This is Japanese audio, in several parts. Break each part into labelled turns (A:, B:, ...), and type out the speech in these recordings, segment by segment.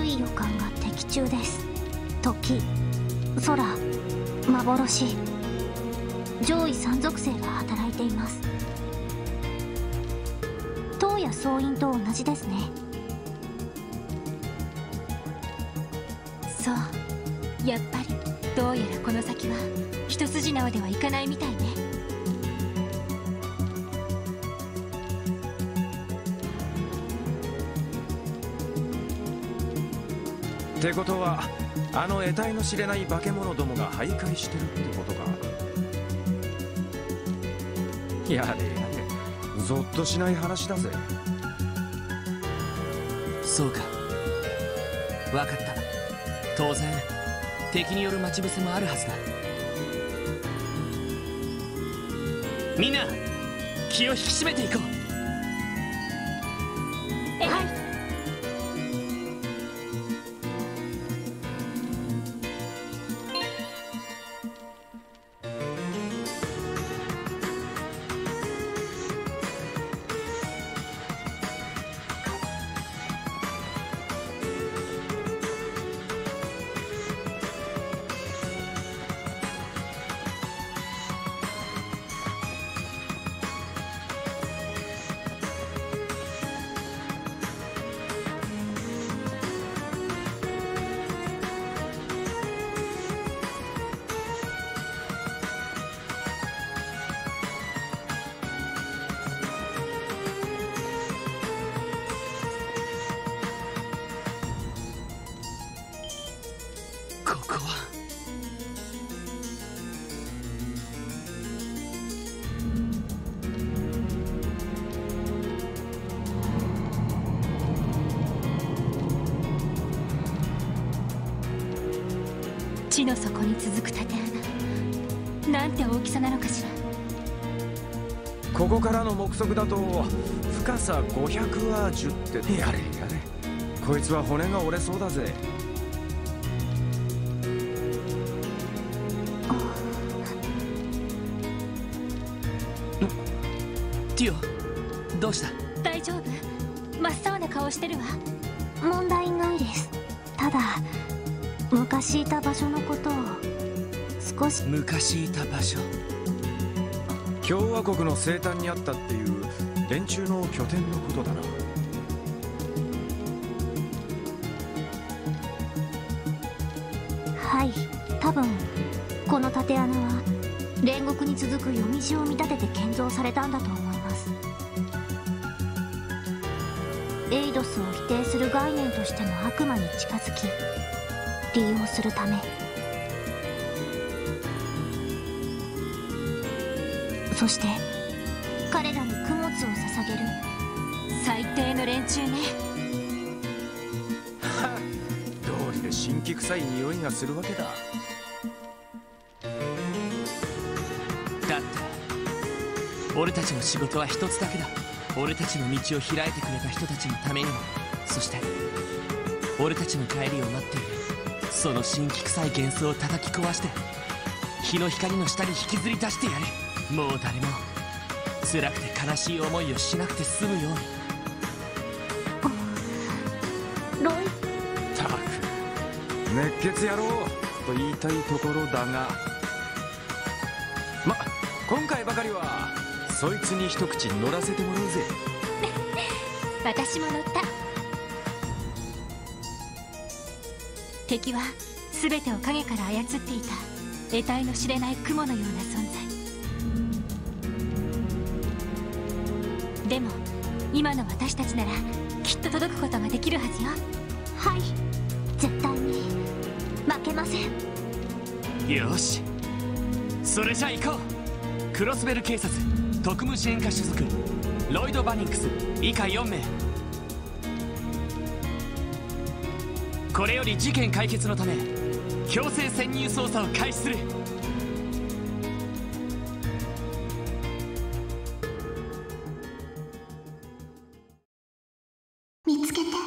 A: い予感が的中です。時、空、幻、上位3属性が働いています。塔や総員と同じですね。
B: そう、やっぱりどうやらこの先は一筋縄ではいかないみたいね。
C: ってことはあの得体の知れない化け物どもが徘徊してるってことか。やれやれ、ゾッとしない話だぜ。
D: そうか、分かった。当然敵による待ち伏せもあるはずだ。みんな気を引き締めていこう。
B: はい。
D: ここは
B: 地の底に続く縦穴、なんて大きさなのかしら。
C: ここからの目測だと深さ500アージュって。やれやれ、こいつは骨が折れそうだぜ。
D: ティオ、どうした？
B: 大丈夫？真っ青な顔してるわ。
A: 問題ないです。ただ昔いた場所のことを少し。
D: 昔いた場所。
C: 共和国の西端にあったっていう連中の拠点のことだな。
A: はい、多分この縦穴は煉獄に続く夜道を見立てて建造されたんだと思います。エイドスを否定する概念としての悪魔に近づき利用するため。そして彼らに供物を捧げる。
B: 最低の連中ね。
C: 道理で神気臭い匂いがするわけだ。
D: だって俺たちの仕事は一つだけだ。俺たちの道を開いてくれた人たちのためにも、そして俺たちの帰りを待っているその神気臭い幻想を叩き壊して日の光の下に引きずり出してやる。もう誰も辛くて悲しい思いをしなくて済むように。
A: ロイ。
C: たく熱血野郎と言いたいところだが、今回ばかりはそいつに一口乗らせてもらうぜ。
B: 私も乗った。敵は全てを影から操っていた得体の知れない雲のような存在。でも今の私たちならきっと届くことができるはずよ。
A: はい、絶対に負けません。
D: よし、それじゃあ行こう。クロスベル警察特務支援課所属ロイド・バニンクス以下4名。これより事件解決のため強制潜入捜査を開始する。
A: 見つけて。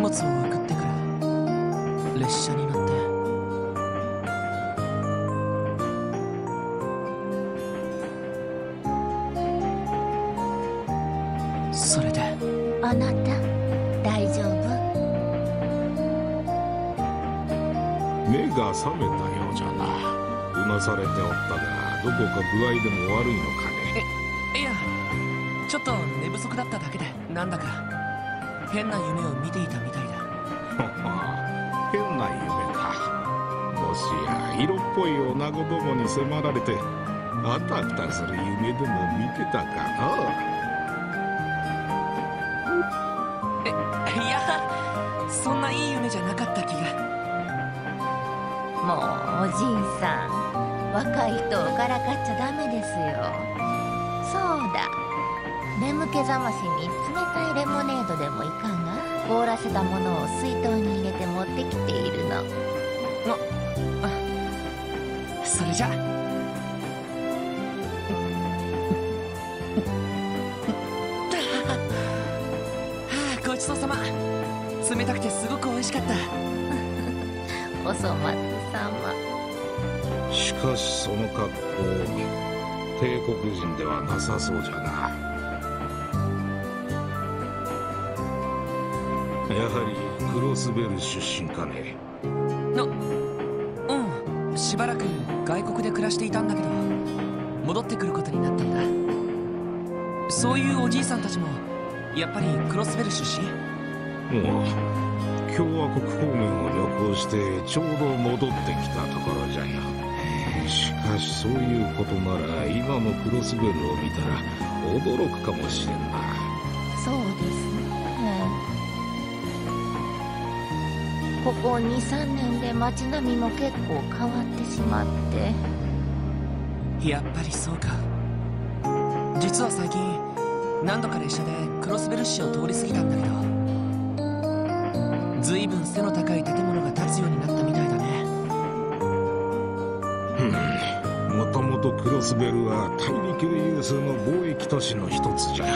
D: 物を送ってから列車に乗って。それで
E: あなた大丈夫？
F: 目が覚めたようじゃな。うなされておったが、どこか具合でも悪いのかね。
D: いや、ちょっと寝不足だっただけで、なんだか変な夢を見ていたみたいだ。
F: 変な夢か。もしや色っぽい女子供に迫られてあたふたする夢でも見てたかな。
D: いや、そんないい夢じゃなかった気が。
E: もうおじいさん、若い人をからかっちゃダメですよ。そうだ、眠気覚ましに冷たいレモネードでもいかんが、凍らせたものを水筒に入れて持ってきているの。
D: それじゃごちそうさま。冷たくてすごく美味しかった。
E: お粗末様。
F: しかしその格好、帝国人ではなさそうじゃな。やはりクロスベル出身かね。
D: うん、しばらく外国で暮らしていたんだけど、戻ってくることになったんだ。そういうおじいさんたちもやっぱりクロスベル出身？
F: もう共和国方面を旅行してちょうど戻ってきたところじゃよ。しかしそういうことなら今のクロスベルを見たら驚くかもしれんな。
E: そうですね。ここ 2,3 年で街並みも結構変わってしまって。
D: やっぱりそうか。実は最近何度か列車でクロスベル市を通り過ぎたんだけど、ずいぶん背の高い建物が建つようになったみたいだね。
F: もともとクロスベルは大陸有数の貿易都市の一つじゃ。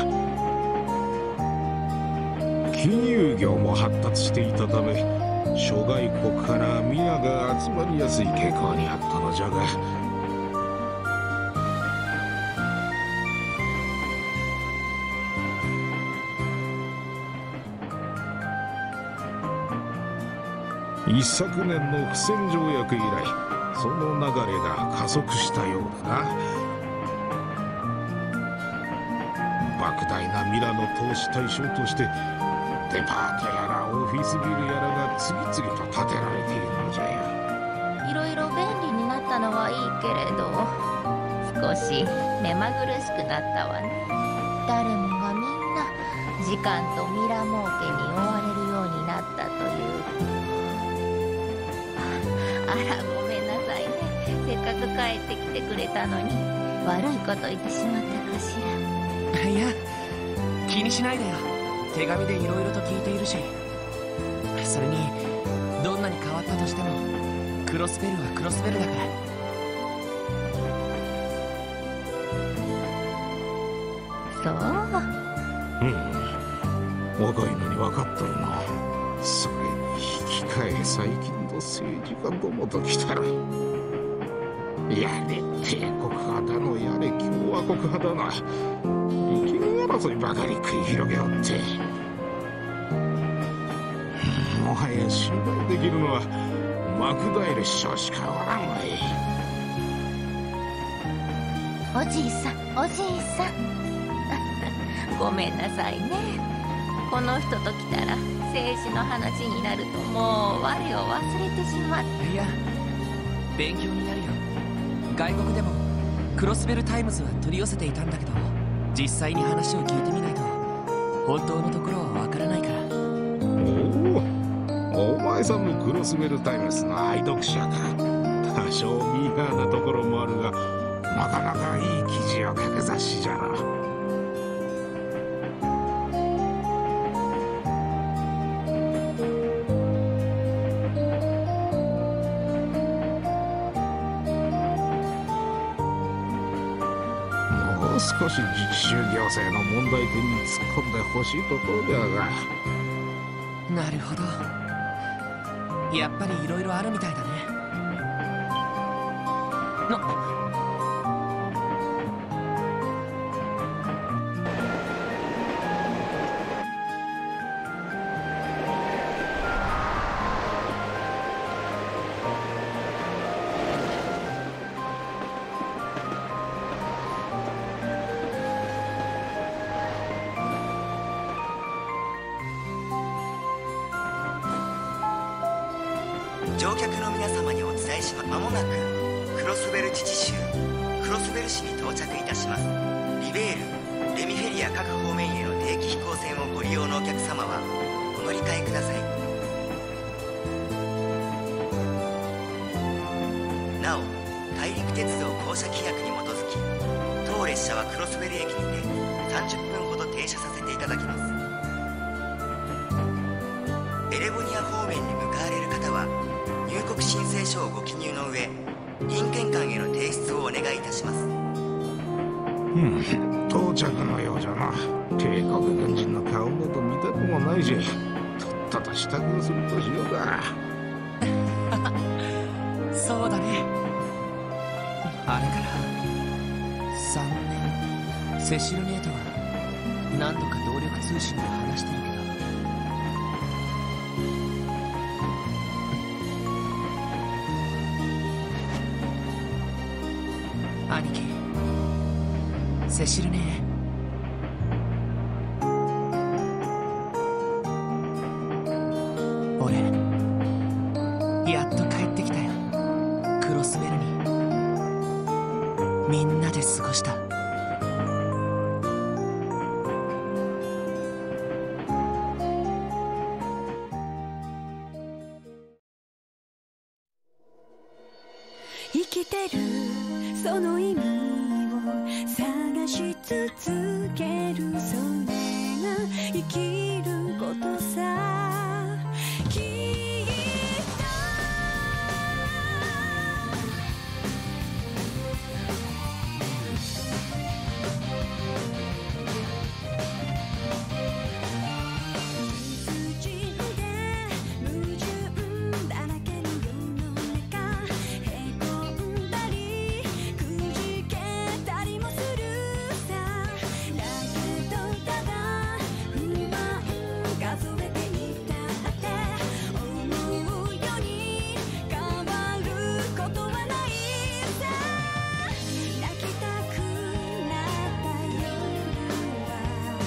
F: 金融業も発達していたため、諸外国から皆が集まりやすい傾向にあったのじゃが、一昨年の不戦条約以来、その流れが加速したようだな。莫大なミラの投資対象としてデパートやらオフィスビルやらが次々と建てられているのじゃよ。
E: いろいろ便利になったのはいいけれど、少し目まぐるしくなったわね。誰もがみんな時間とミラ儲けに追われるようになったという。あら、ごめんなさいね。せっかく帰ってきてくれたのに悪いこと言ってしまったかしら。
D: いや、気にしないでよ。手紙でいろいろと聞いているし、それにどんなに変わったとしてもクロスベルはクロスベルだから。
E: そう。
F: 若いのに分かっとるな。それに引き換え最近の政治家どもときたら、やれ帝国派だの、やれ共和国派だの、意見争いばかり繰り広げおって、もはや信頼できるのはマクダイル首相しかおらんわい。
E: おじいさん、おじいさんごめんなさいね。この人と来たら政治の話になるともう我を忘れてしまって。
D: いや、勉強になるよ。外国でもクロスベルタイムズは取り寄せていたんだけど、実際に話を聞いてみないと本当のところはわからないから。
F: お前さんもクロスベルタイムズの愛読者か。多少ミーハーなところもあるが、なかなかいい記事を書く雑誌じゃな。もう少し自治州行政の問題点に突っ込んでほしいところだが。
D: なるほど。やっぱりいろいろあるみたいだね。
G: 乗客の皆様にお伝えします。間もなくクロスベル自治州クロスベル市に到着いたします。リベール、レミフェリア各方面への定期飛行船をご利用のお客様はお乗り換えください。なお、大陸鉄道公社規約に基づき当列車はクロスベル駅にて30分ほど停車させていただきます。エレボニア方面に向かわれる方は入国申請書をご記入の上、印検官への提出をお願いいたします。
F: 到着のようじゃな。帝国軍人の顔など見たくもないし、とっとと支度をするとしようか。
D: そうだね。あれから3年、セシル姉とは何度か動力通信で話してるけど、兄貴、セシル姉、俺やっと帰ってきたよ。クロスベルにみんなで過ごした。
H: 生きてるその意味を探し続ける、それが生きることさ。きっと理不尽で矛盾だらけの世の中、へこんだりくじけたりもするさ。だけどただ不満数えていたって思うように変わることはないさ。泣きたくなった夜は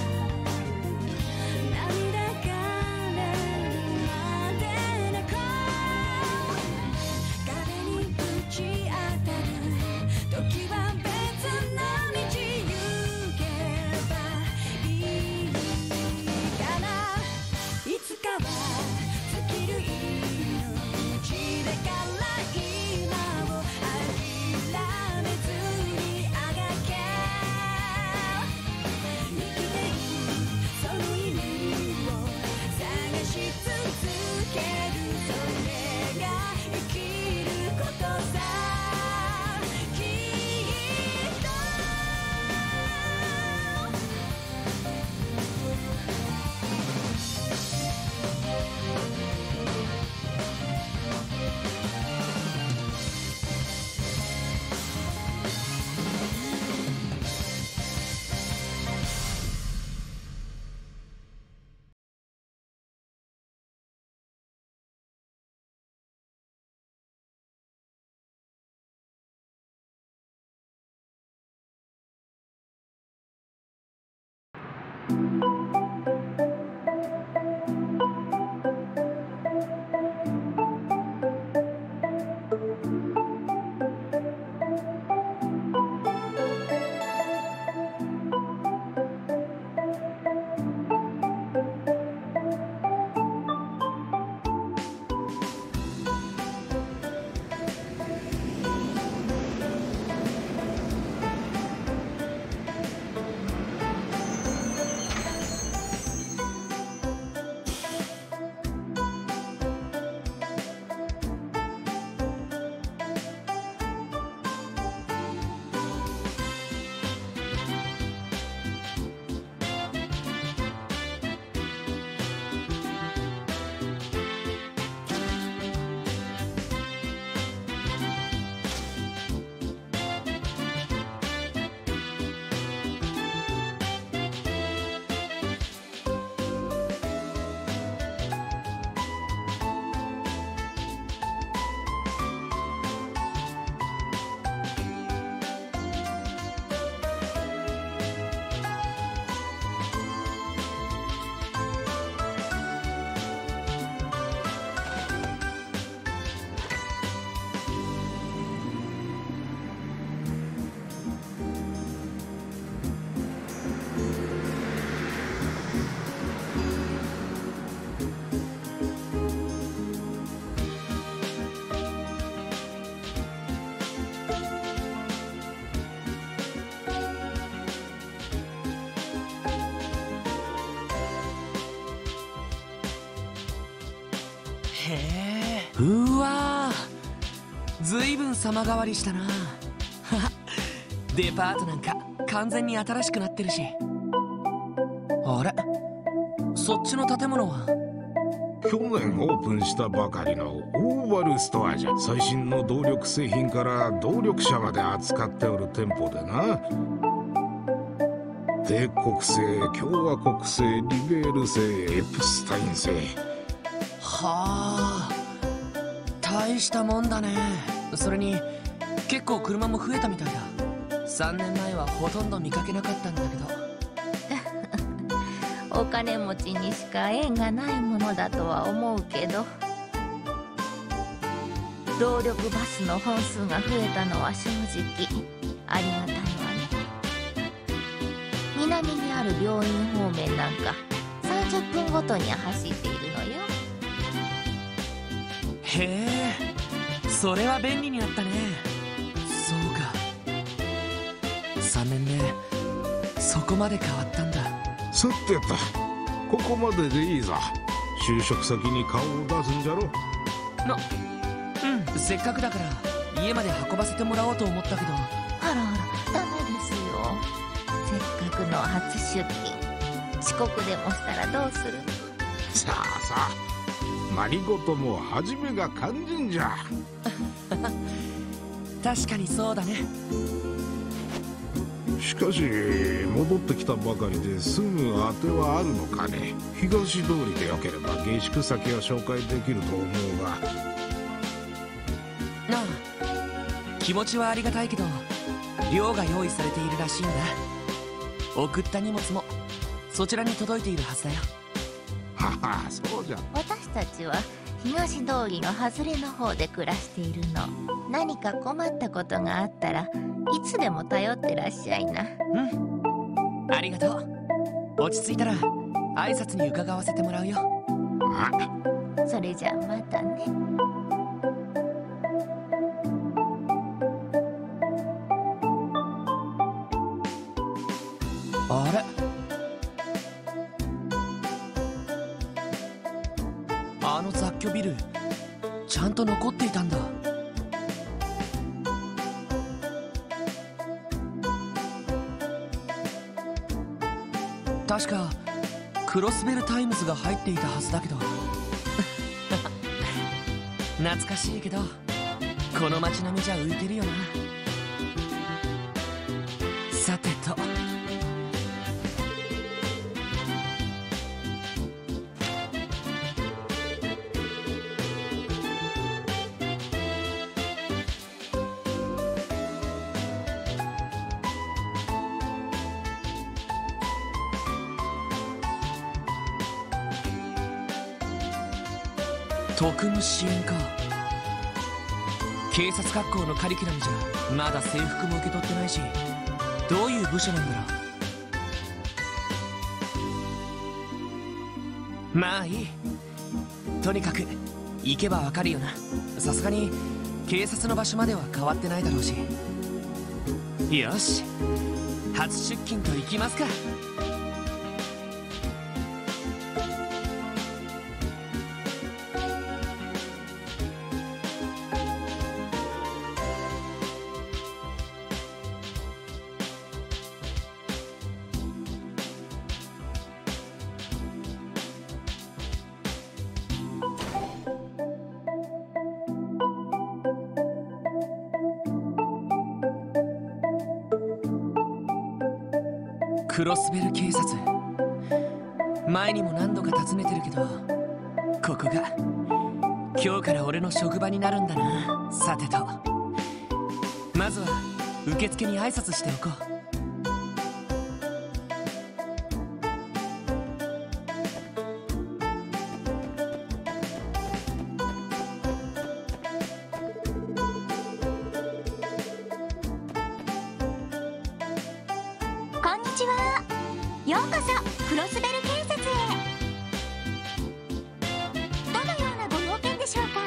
H: 涙がれるまで泣こう。壁にぶち当たる時は別な道行けばいいかな。いつかは尽きる命だから今を諦めずにあがけ。生きているその意味を探し続ける、それが生きることさ。きっと
D: へえ、うわー、ずいぶん様変わりしたな。デパートなんか完全に新しくなってるし。あれ、そっちの建物は？
F: 去年オープンしたばかりのオーバルストアじゃ。最新の動力製品から動力車まで扱っておる店舗でな。帝国製、共和国製、リベール製、エプスタイン製。
D: はあ、大したもんだね。それに結構車も増えたみたいだ。3年前はほとんど見かけなかったんだけど。
E: お金持ちにしか縁がないものだとは思うけど、動力バスの本数が増えたのは正直ありがたいわね。南にある病院方面なんか30分ごとに走っているのよ。
D: へえ、それは便利になったね。そうか、3年目そこまで変わったんだ。
F: さてと、ここまででいいぞ。就職先に顔を出すんじゃろ。
D: せっかくだから家まで運ばせてもらおうと思ったけど。
E: あらあら、ダメですよ。せっかくの初出勤、遅刻でもしたらどうするの。
F: さあさあ、何事も初めが肝心じゃ。
D: 確かにそうだね。
F: しかし戻ってきたばかりですぐ当てはあるのかね。東通りでよければ下宿先は紹介できると思うが。
D: なあ、気持ちはありがたいけど寮が用意されているらしいんだ。送った荷物もそちらに届いているはずだよ。
F: はは、そうじゃ。
E: 私たちは東通りの外れの方で暮らしているの。何か困ったことがあったらいつでも頼ってらっしゃいな。
D: ありがとう。落ち着いたら挨拶に伺わせてもらうよ。
E: それじゃあまたね。
D: あれ、あの雑居ビルちゃんと残っていたんだ。確かクロスベルタイムズが入っていたはずだけど。懐かしいけどこの街並みじゃ浮いてるよな。さてと、特務支援か。警察学校のカリキュラムじゃまだ制服も受け取ってないし、どういう部署なんだろう。まあいい、とにかく行けばわかるよな。さすがに警察の場所までは変わってないだろうし。よし、初出勤と行きますか。クロスベル警察、前にも何度か訪ねてるけど、ここが今日から俺の職場になるんだな。さてと、まずは受付に挨拶しておこう。
A: こんにちは。ようこそクロスベル警察へ。どのようなご用件でしょう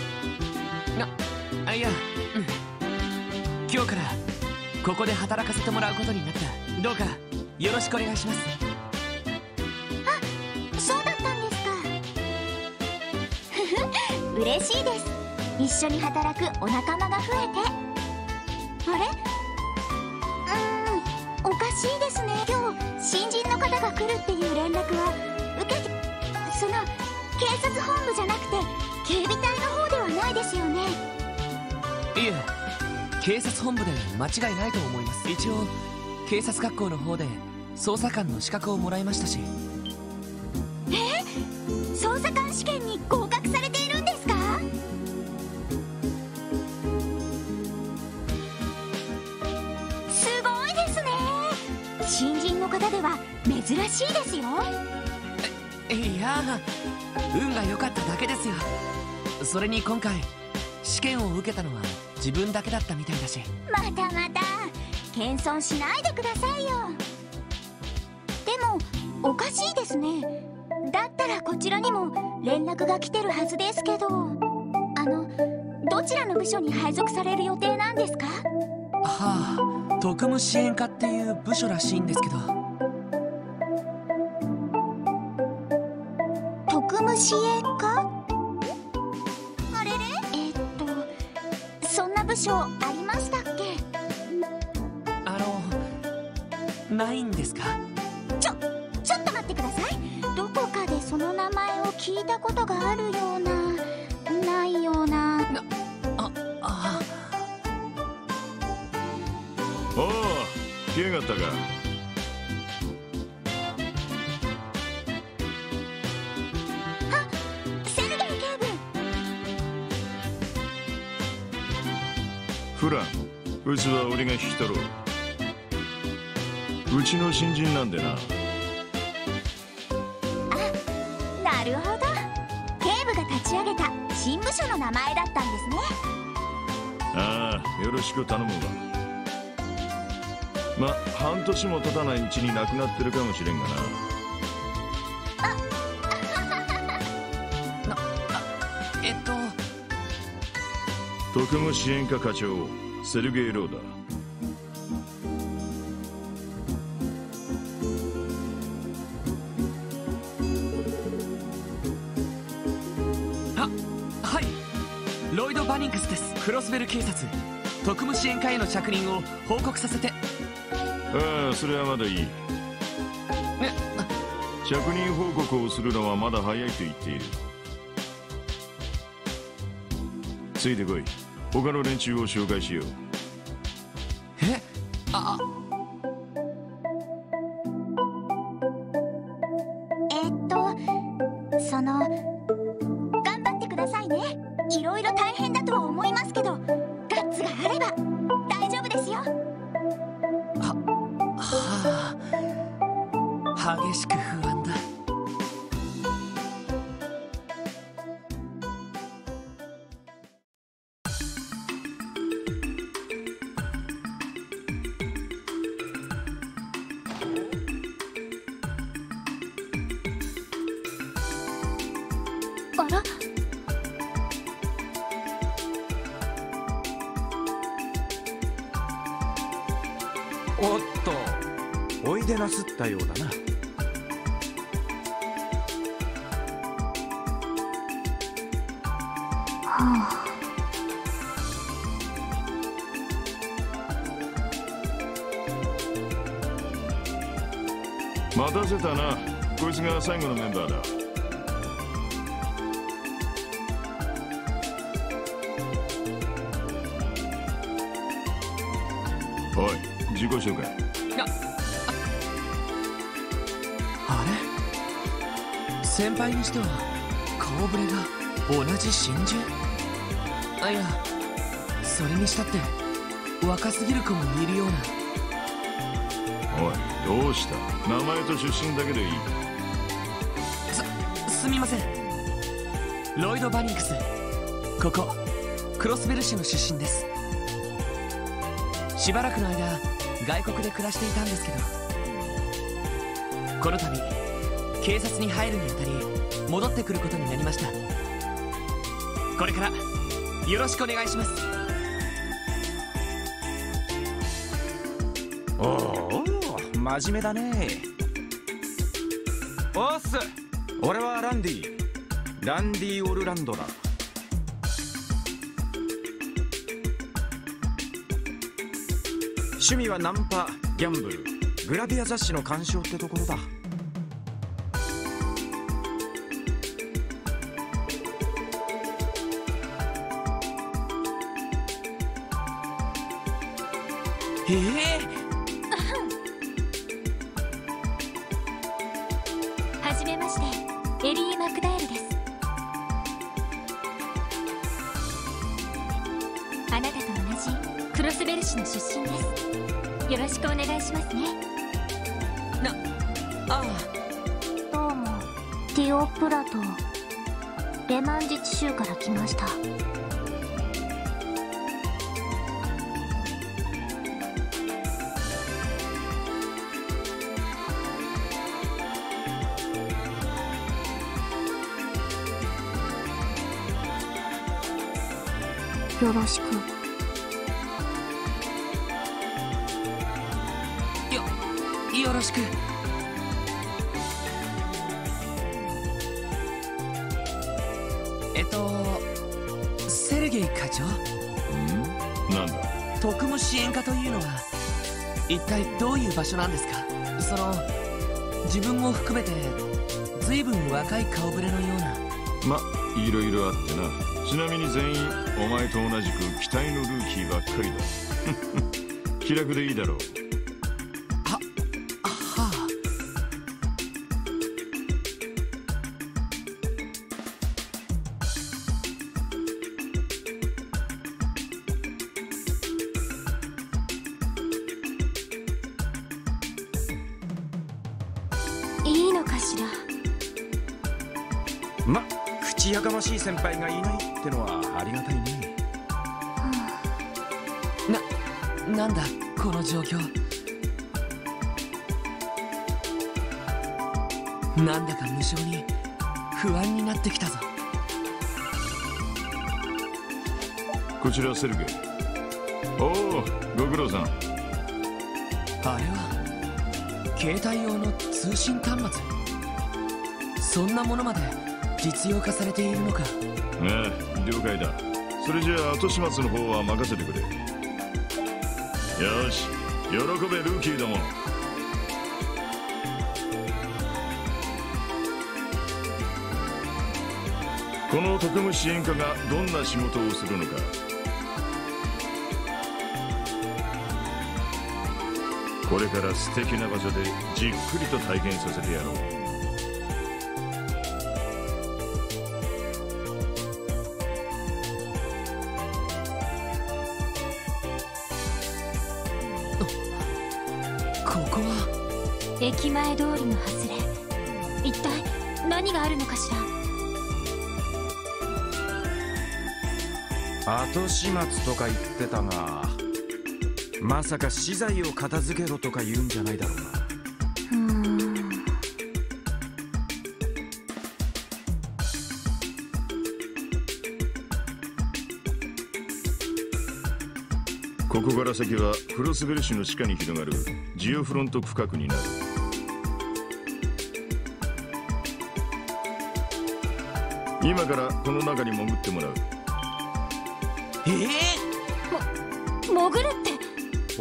A: か。
D: いや、今日からここで働かせてもらうことになった。どうかよろしくお願いします。
A: あ、そうだったんですか。ふふ、 嬉しいです。一緒に働くお仲間が増えて。あれ、おかしいですね。今日新人の方が来るっていう連絡は受けて、その警察本部じゃなくて警備隊の方ではないですよね。
D: いえ、警察本部で間違いないと思います。一応警察学校の方で捜査官の資格をもらいましたし。
A: 捜査官試験に合格されているんですか？すごいですね。新人の方では珍しいですよ。
D: いや、運が良かっただけですよ。それに今回試験を受けたのは自分だけだったみたいだし。
A: またまた謙遜しないでくださいよ。でもおかしいですね。だったらこちらにも連絡が来てるはずですけど、どちらの部署に配属される予定なんですか？
D: はあ、特務支援課っていう部署らしいんですけど。
A: 特務支援課？あれれ？そんな部署ありましたっけ？
D: ないんですか？
A: ちょっと待ってください。どこかでその名前を聞いたことがあるような、ないような。
I: ああ、来やがったか。
A: セルゲイ警部。
I: フラン、うちは俺が引き取ろう。うちの新人なんでな。
A: なるほど。警部が立ち上げた新部署の名前だったんですね。
I: ああ、よろしく頼むわ。半年も経たないうちに亡くなってるかもしれんがな。特務支援課課長セルゲイ・ローだ。
D: はい、ロイド・バニングスです。クロスベル警察特務支援課への着任を報告させて。
I: ああ、それはまだいい。着任報告をするのはまだ早いと言っている。ついてこい。他の連中を紹介しよう。
A: 頑張ってくださいね。いろいろ大変だとは思いますけど、ガッツがあれば大丈夫ですよ。
D: 激しく不安だ。
A: あら？
C: おっと、おいでなすったようだな。
I: 待たせたな。こいつが最後のメンバーだ。おい、自己紹介。
D: あれ、先輩にしては顔ぶれが同じ真珠。いや、それにしたって若すぎる子もいるような。
I: おい、どうした？名前と出身だけでいい。
D: すみません。ロイド・バニングス、ここクロスベル市の出身です。しばらくの間外国で暮らしていたんですけど、この度警察に入るにあたり戻ってくることになりました。これからよろしくお願いします。
C: おお、真面目だね。おっす、俺はランディ・オルランドだ。 趣味はナンパ、ギャンブル、グラビア雑誌の鑑賞ってところだ。
B: はじめまして、エリー・マクダエルです。あなたと同じクロスベル市の出身です。よろしくお願いしますね。
A: どうも、ティオ・プラトレマン自治州から来ました。よろしく。
D: よろしく。セルゲイ課長。
I: なんだ。
D: 特務支援課というのは一体どういう場所なんですか？自分も含めて随分若い顔ぶれのような。
I: ま、いろいろあってな。ちなみに全員お前と同じく期待のルーキーばっかりだ。気楽でいいだろう。
B: いいのかしら。
C: ま、口やかましい先輩がいないってのはありがたいね。
D: なんだこの状況。なんだか無性に不安になってきたぞ。
I: こちらセルゲイ。おお、ご苦労さん。
D: あれは携帯用の通信端末。そんなものまで実用化されているのか。
I: ああ、了解だ。それじゃあ後始末の方は任せてくれ。よし、喜べルーキーども。この特務支援課がどんな仕事をするのか、これから素敵な場所でじっくりと体験させてやろう。
D: ここは
B: 駅前通りの外れ。一体何があるのかしら。
C: 後始末とか言ってたが、まさか資材を片付けろとか言うんじゃないだろうな。
I: ここから先はクロスベル市の地下に広がるジオフロント区画になる。今からこの中に潜ってもらう。
B: 潜るって。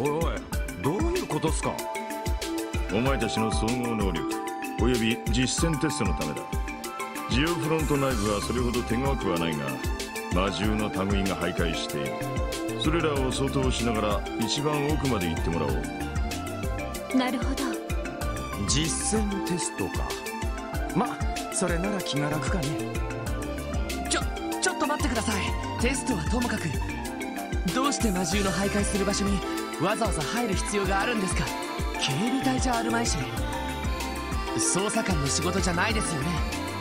C: おいおい、どういうことっすか？
I: お前たちの総合能力および実践テストのためだ。ジオフロント内部はそれほど手強くはないが、魔獣の類が徘徊している。それらを掃討しながら一番奥まで行ってもらおう。
B: なるほど。
C: 実践テストか。ま、それなら気が楽かね。
D: ちょっと待ってください。テストはともかく、どうして魔獣の徘徊する場所にわざわざ入る必要があるんですか？警備隊じゃあるまいし、捜査官の仕事じゃないですよね。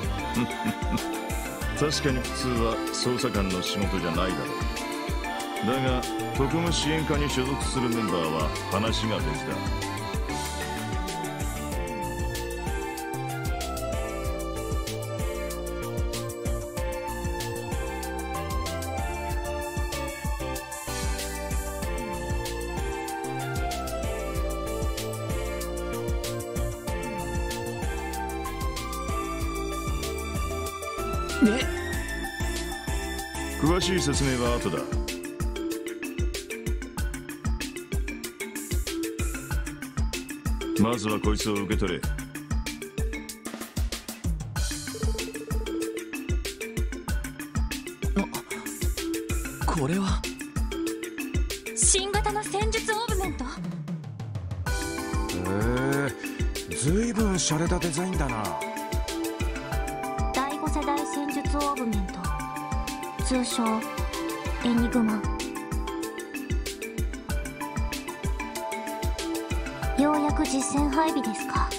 I: 確かに普通は捜査官の仕事じゃないだろう。だが特務支援課に所属するメンバーは話が別だ。詳しい説明は後だ。 まずはこいつを受け取れ。
D: これは
B: 新型の戦術オーブメント。
C: ずいぶん洒落たデザインだな。
A: 第5世代戦術オーブメント、通称エニグマ。ようやく実戦配備ですか。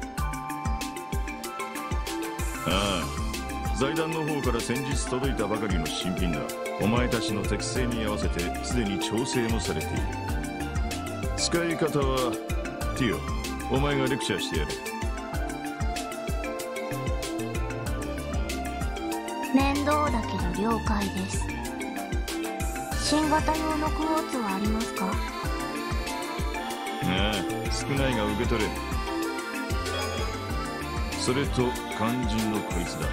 I: ああ、財団の方から先日届いたばかりの新品だ。お前たちの適性に合わせてすでに調整もされている。使い方はティオ、お前がレクチャーしてやる。
A: 面倒だけど了解です。新型用のクォーツはありますか？
I: ああ、少ないが受け取れ。それと肝心のこいつだ。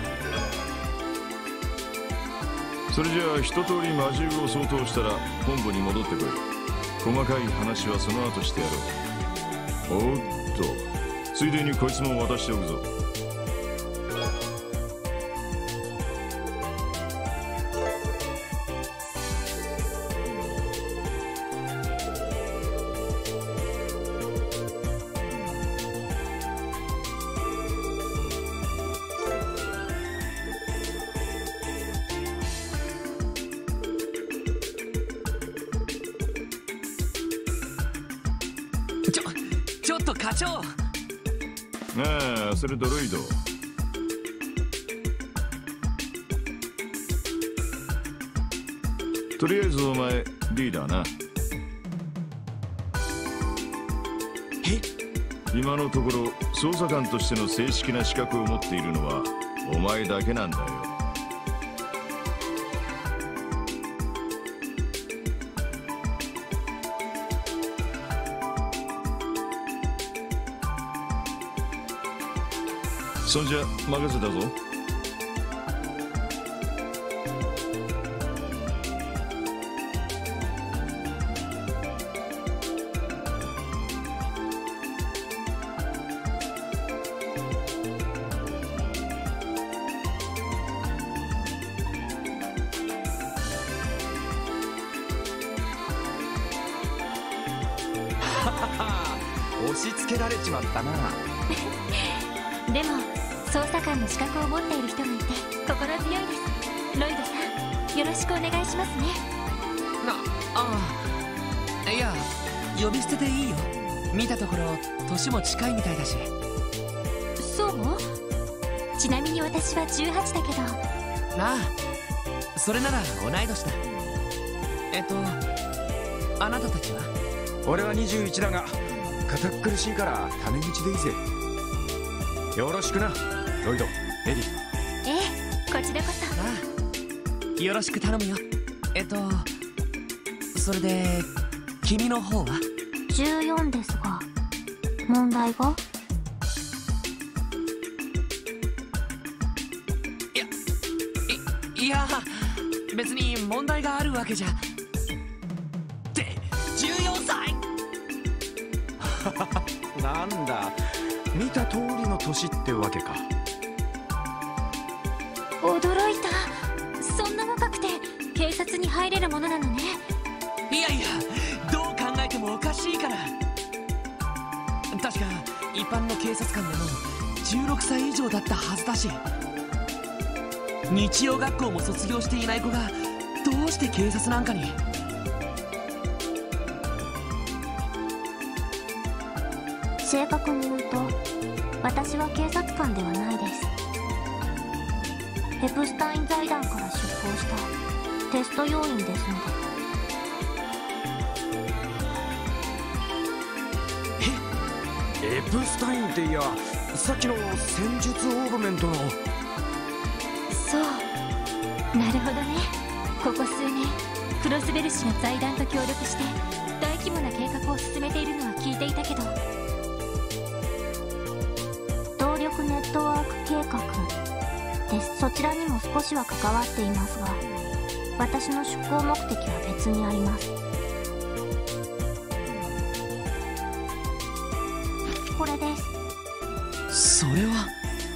I: それじゃあ一通り魔獣を相当したら本部に戻ってこい。細かい話はその後してやろう。おっと、ついでにこいつも渡しておくぞ。
D: ちょっと課長。
I: ああ、それドロイド。とりあえずお前リーダーな。今のところ捜査官としての正式な資格を持っているのはお前だけなんだよ。そんじゃ任せたぞ。
C: 押し付けられちまったな。
B: でも捜査官の資格を持っている人がいて心強いです。ロイドさん、よろしくお願いしますね。
D: いや、呼び捨てでいいよ。見たところ年も近いみたいだし。
B: そう？ちなみに私は18だけど。
D: ああ、それなら同い年だ。あなたたちは？
C: 俺は21だが堅苦しいからタメ口でいいぜ。よろしくなロイド、エリ。
B: ええ、こちらこそ。
D: ああ、よろしく頼むよ。それで君の方は
A: 14ですが、問題が？
D: いや別に問題があるわけじゃ。って14歳
C: なんだ、見た通りの年ってわけか。
B: 驚いた。そんな若くて警察に入れるものなのね。
D: いやいや、どう考えてもおかしいから。確か一般の警察官でも16歳以上だったはずだし、日曜学校も卒業していない子がどうして警察なんかに。
A: 正確に言うと私は警察官ではないです。エプスタイン財団から出向したテスト要員ですので。
C: エプスタインっていや、さっきの戦術オーブメントの。
B: そう、なるほどね。ここ数年クロスベル氏が財団と協力して大規模な計画を進めているのは聞いていたけど。
A: 動力ネットワーク計画です。そちらにも少しは関わっていますが、私の出向目的は別にあります。こ
D: それは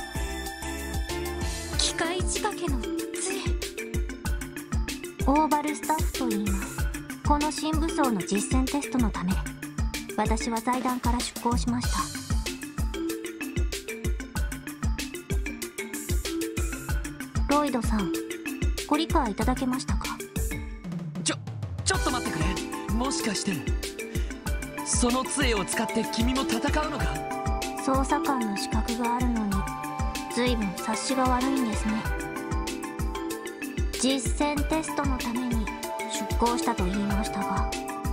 B: 機械仕掛けの杖。
A: オーバルスタッフと言います。この新武装の実戦テストのため私は財団から出向しました。ロイドさん、ご理解いただけましたか？
D: ちょっと待ってくれ。もしかしてその杖を使って君も戦うのか？
A: 捜査官の資格があるのに随分察しが悪いんですね。実戦テストのために出向したと言いましたが。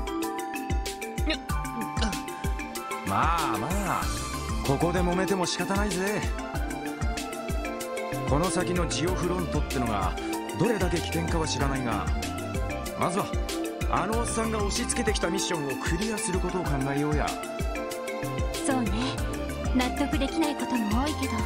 C: まあまあ、ここで揉めても仕方ないぜ。この先のジオフロントってのがどれだけ危険かは知らないが、まずはあのおっさんが押し付けてきたミッションをクリアすることを考えようや。
B: そうね、納得できないことも多いけど。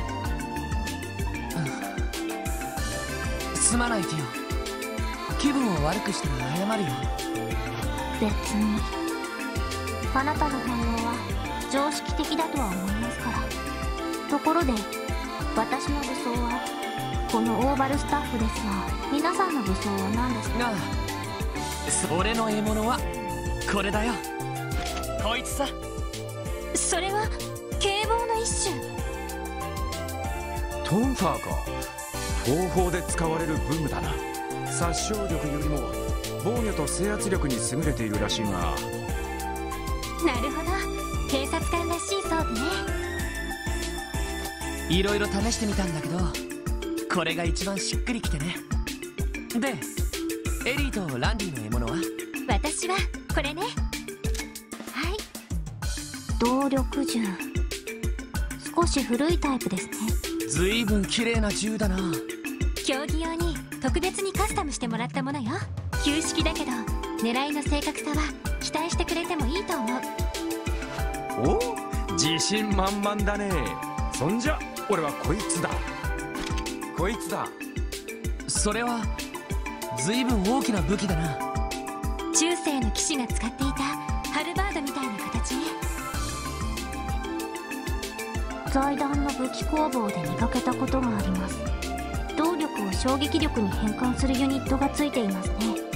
D: すまないティオ、気分を悪くしたら謝るよ。
A: 別にあなたの反応は常識的だとは思いますから。ところで私の武装はこのオーバルスタッフですが、皆さんの武装は何ですか？
D: ああ、俺の獲物はこれだよ。こいつさ。
B: それは警棒の一種。
C: トンファーか。東方で使われる武具だな。殺傷力よりも防御と制圧力に優れているらしいが。
B: なるほど、警察官らしい装備ね。
D: いろいろ試してみたんだけど、これが一番しっくりきてね。で、エリーとランディの獲物は？
B: 私はこれね。はい。
A: 動力銃。少し古いタイプですね。
D: ずいぶん綺麗な銃だな。
B: 競技用に特別にカスタムしてもらったものよ。旧式だけど狙いの正確さは期待してくれてもいいと思う。
C: お、自信満々だね。そんじゃ俺はこいつだ。こいつだ。
D: それはずいぶん大きな武器だな。
B: 中世の騎士が使っていたハルバードみたいな形ね。
A: 財団の武器工房で見かけたことがあります。動力を衝撃力に変換するユニットがついていますね。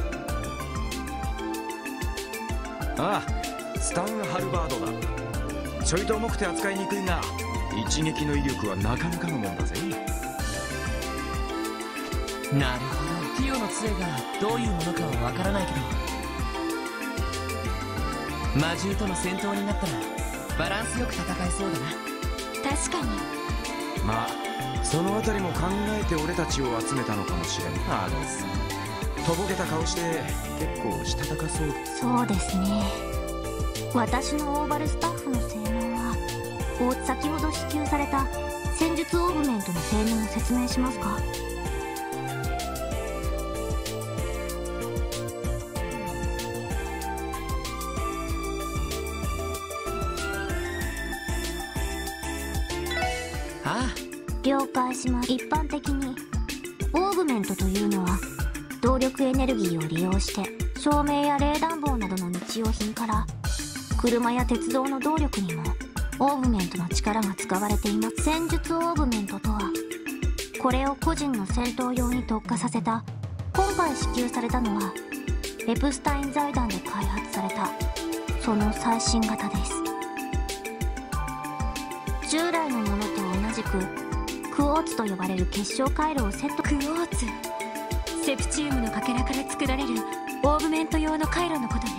C: ああ、スタンハルバードだ。ちょいと重くて扱いにくいが一撃の威力はなかなかのもんだぜ。
D: なるほど、ティオの杖がどういうものかはわからないけど、魔獣との戦闘になったらバランスよく戦えそうだな。
B: 確かに。
C: まあそのあたりも考えて俺たちを集めたのかもしれん。あのさ、とぼけた顔して結構したたかそう。
A: そうですね。私のオーバルスタッフの性能は先ほど支給された戦術オーグメントの性能を説明しますか？
D: ああ、
A: 了解します。一般的にオーグメントというのは動力エネルギーを利用して照明や冷暖房などの日用品から車や鉄道の動力にもオーグメントの力が使われています。戦術オーグメントとは、これを個人の戦闘用に特化させた、今回支給されたのはエプスタイン財団で開発されたその最新型です。従来のものと同じくクォーツと呼ばれる結晶回路をセット。
B: クォーツ、セプチウムのかけらから作られるオーグメント用の回路のことね。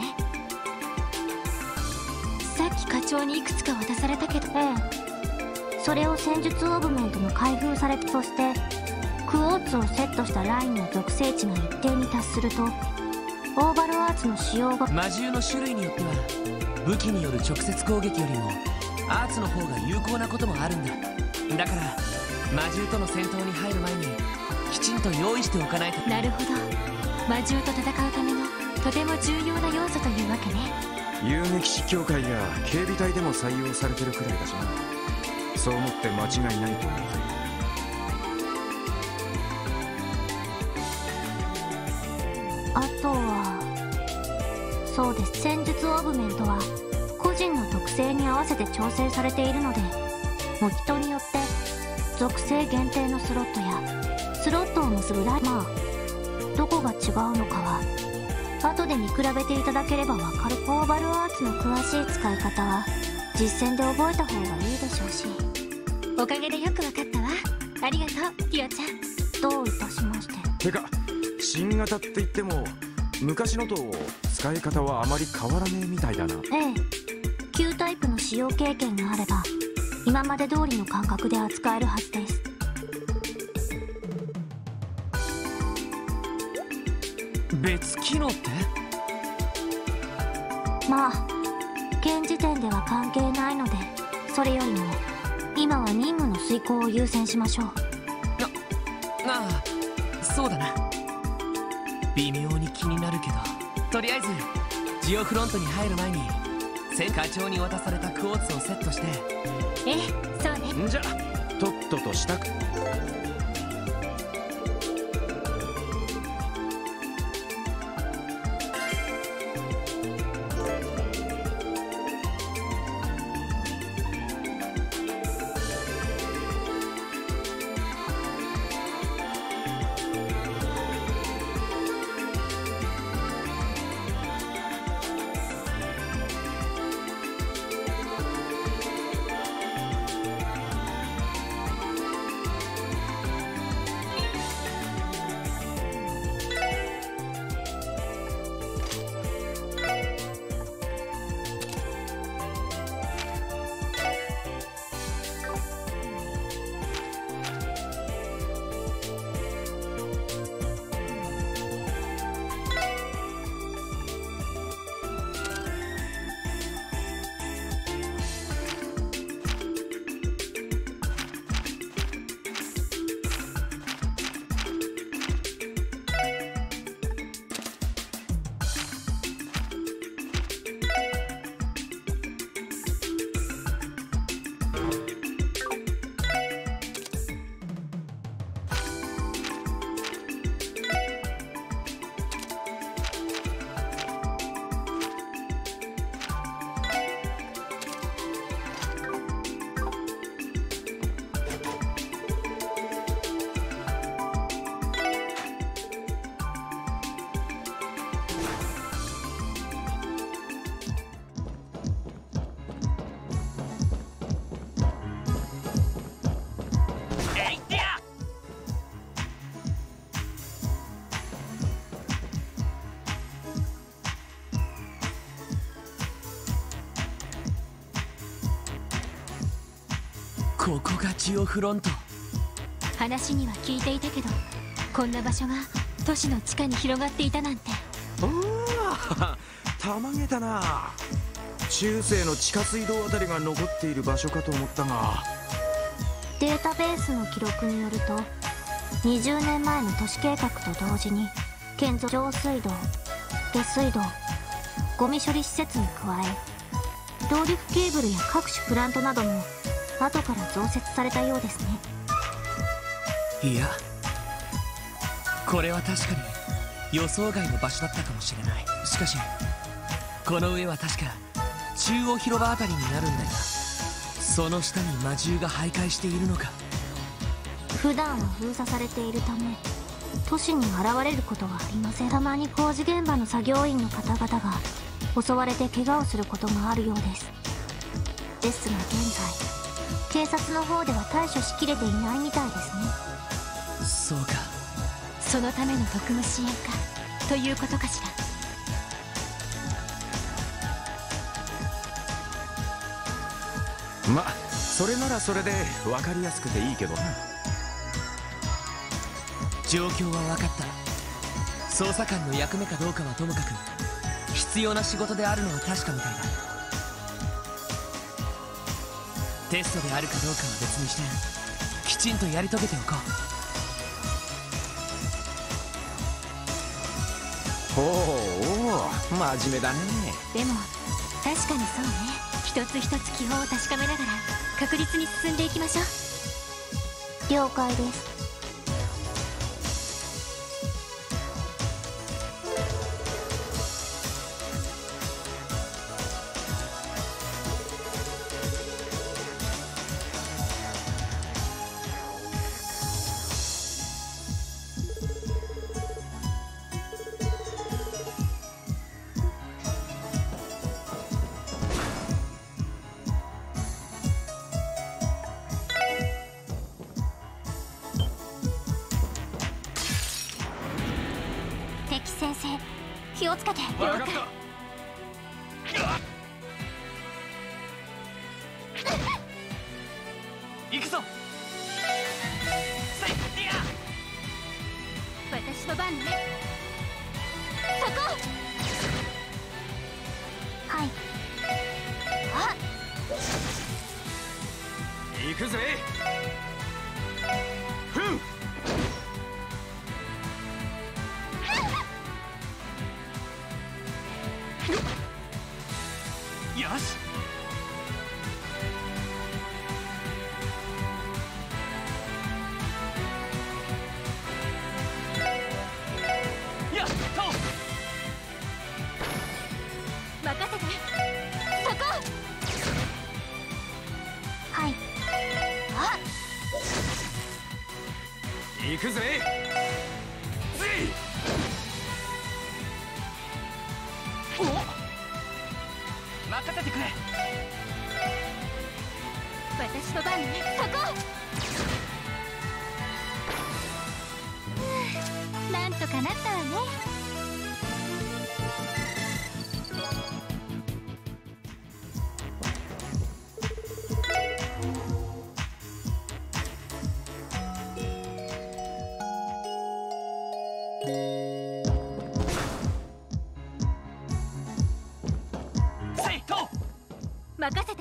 B: さっき課長にいくつか渡されたけど。
A: ええ、それを戦術オーグメントの開封されて、そしてクォーツをセットしたラインの属性値が一定に達するとオーバルアーツの使用が。
D: 魔獣の種類によっては武器による直接攻撃よりもアーツの方が有効なこともあるんだ。だから魔獣との戦闘に入る前にきちんと用意しておかないと。
B: なるほど、魔獣と戦うためのとても重要な要素というわけね。
C: 遊撃士協会や警備隊でも採用されてるくらいだしな。そう思って間違いないと思うぜ。
A: あとはそうです。戦術オーグメントは個人の特性に合わせて調整されているので、 も人によって属性限定のスロットやスロットを結ぶまあどこが違うのかは後で見比べていただければわかる。オーバルアーツの詳しい使い方は実践で覚えた方がいいでしょうし。
B: おかげでよくわかったわ。ありがとうティオちゃん。
A: どういたしまして。
C: てか新型って言っても昔のと使い方はあまり変わらねえみたいだな。
A: ええ、旧タイプの使用経験があれば今まで通りの感覚で扱えるはずです。
D: 別機能って？
A: まあ現時点では関係ないので、それよりも今は任務の遂行を優先しましょう。
D: ああ、そうだな。微妙に気になるけど、とりあえずジオフロントに入る前に前課長に渡されたクォーツをセットして。
B: ええ、そうね。
C: んじゃとっととしたく。
D: ここがジオフロント。
B: 話には聞いていたけど、こんな場所が都市の地下に広がっていたなんて。
C: ああ、たまげたな。中世の地下水道あたりが残っている場所かと思ったが。
A: データベースの記録によると20年前の都市計画と同時に建造上水道、下水道、ゴミ処理施設に加え動力ケーブルや各種プラントなども後から増設されたようですね。
D: いや、これは確かに予想外の場所だったかもしれない。しかしこの上は確か中央広場あたりになるんだが、その下に魔獣が徘徊しているのか。
A: 普段は封鎖されているため都市に現れることはありません。たまに工事現場の作業員の方々が襲われて怪我をすることがあるようです。ですが現在警察の方では対処しきれていないみたいですね。
D: そうか。
B: そのための特務支援課ということかしら。
C: ま、それならそれで分かりやすくていいけどな。
D: 状況は分かった。捜査官の役目かどうかはともかく必要な仕事であるのは確かみたいだ。テストであるかどうかは別にしてきちんとやり遂げておこ
C: う。おお、真面目だね。
B: でも確かにそうね。一つ一つ基本を確かめながら確実に進んでいきましょう。
A: 了解です。 気をつけて。
C: 分かった。
D: 行くぞ。
B: 私の番ね。
A: そこ。はい。あ、
C: 行くぜ。ふん。
D: よし。やっと。
B: 任せて。
A: そこ。はい。あ、
C: 行くぜ。
D: お、任せてくれ。
B: 私の番ね。
A: そこ。
B: なんとかなったわね。
D: セイト。
B: 任せて。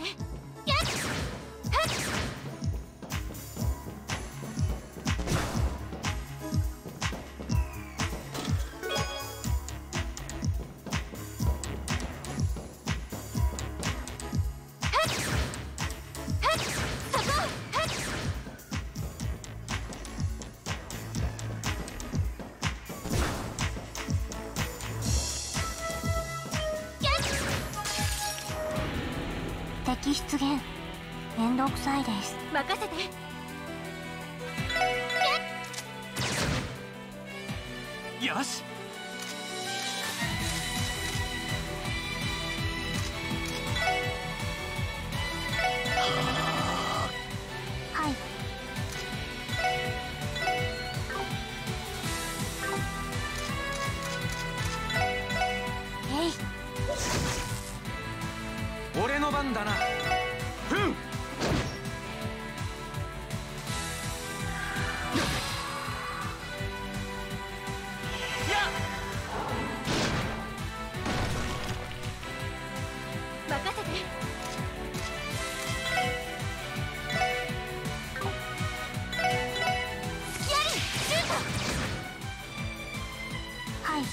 A: 敵出現。めんどくさいです。
B: 任せて。
D: よし。
A: はい。えい。
C: 俺の番だな。ふん。
B: 任せて。
A: はい。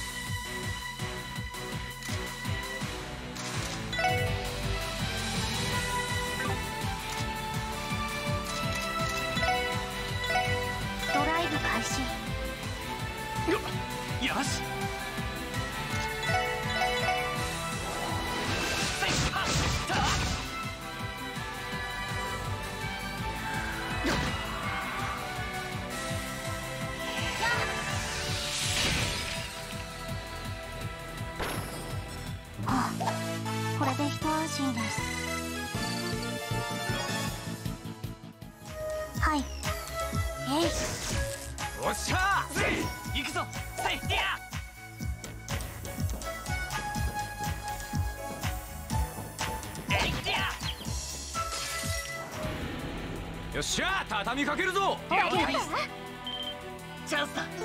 A: ドライブ開始。
D: よし。
A: これで一安心です。はい。えい。
C: おっしゃ
D: ー。行くぞ。セイティア。エイティア。
C: よっしゃ、畳みかけるぞ。
D: 了解。チャンスだ。よ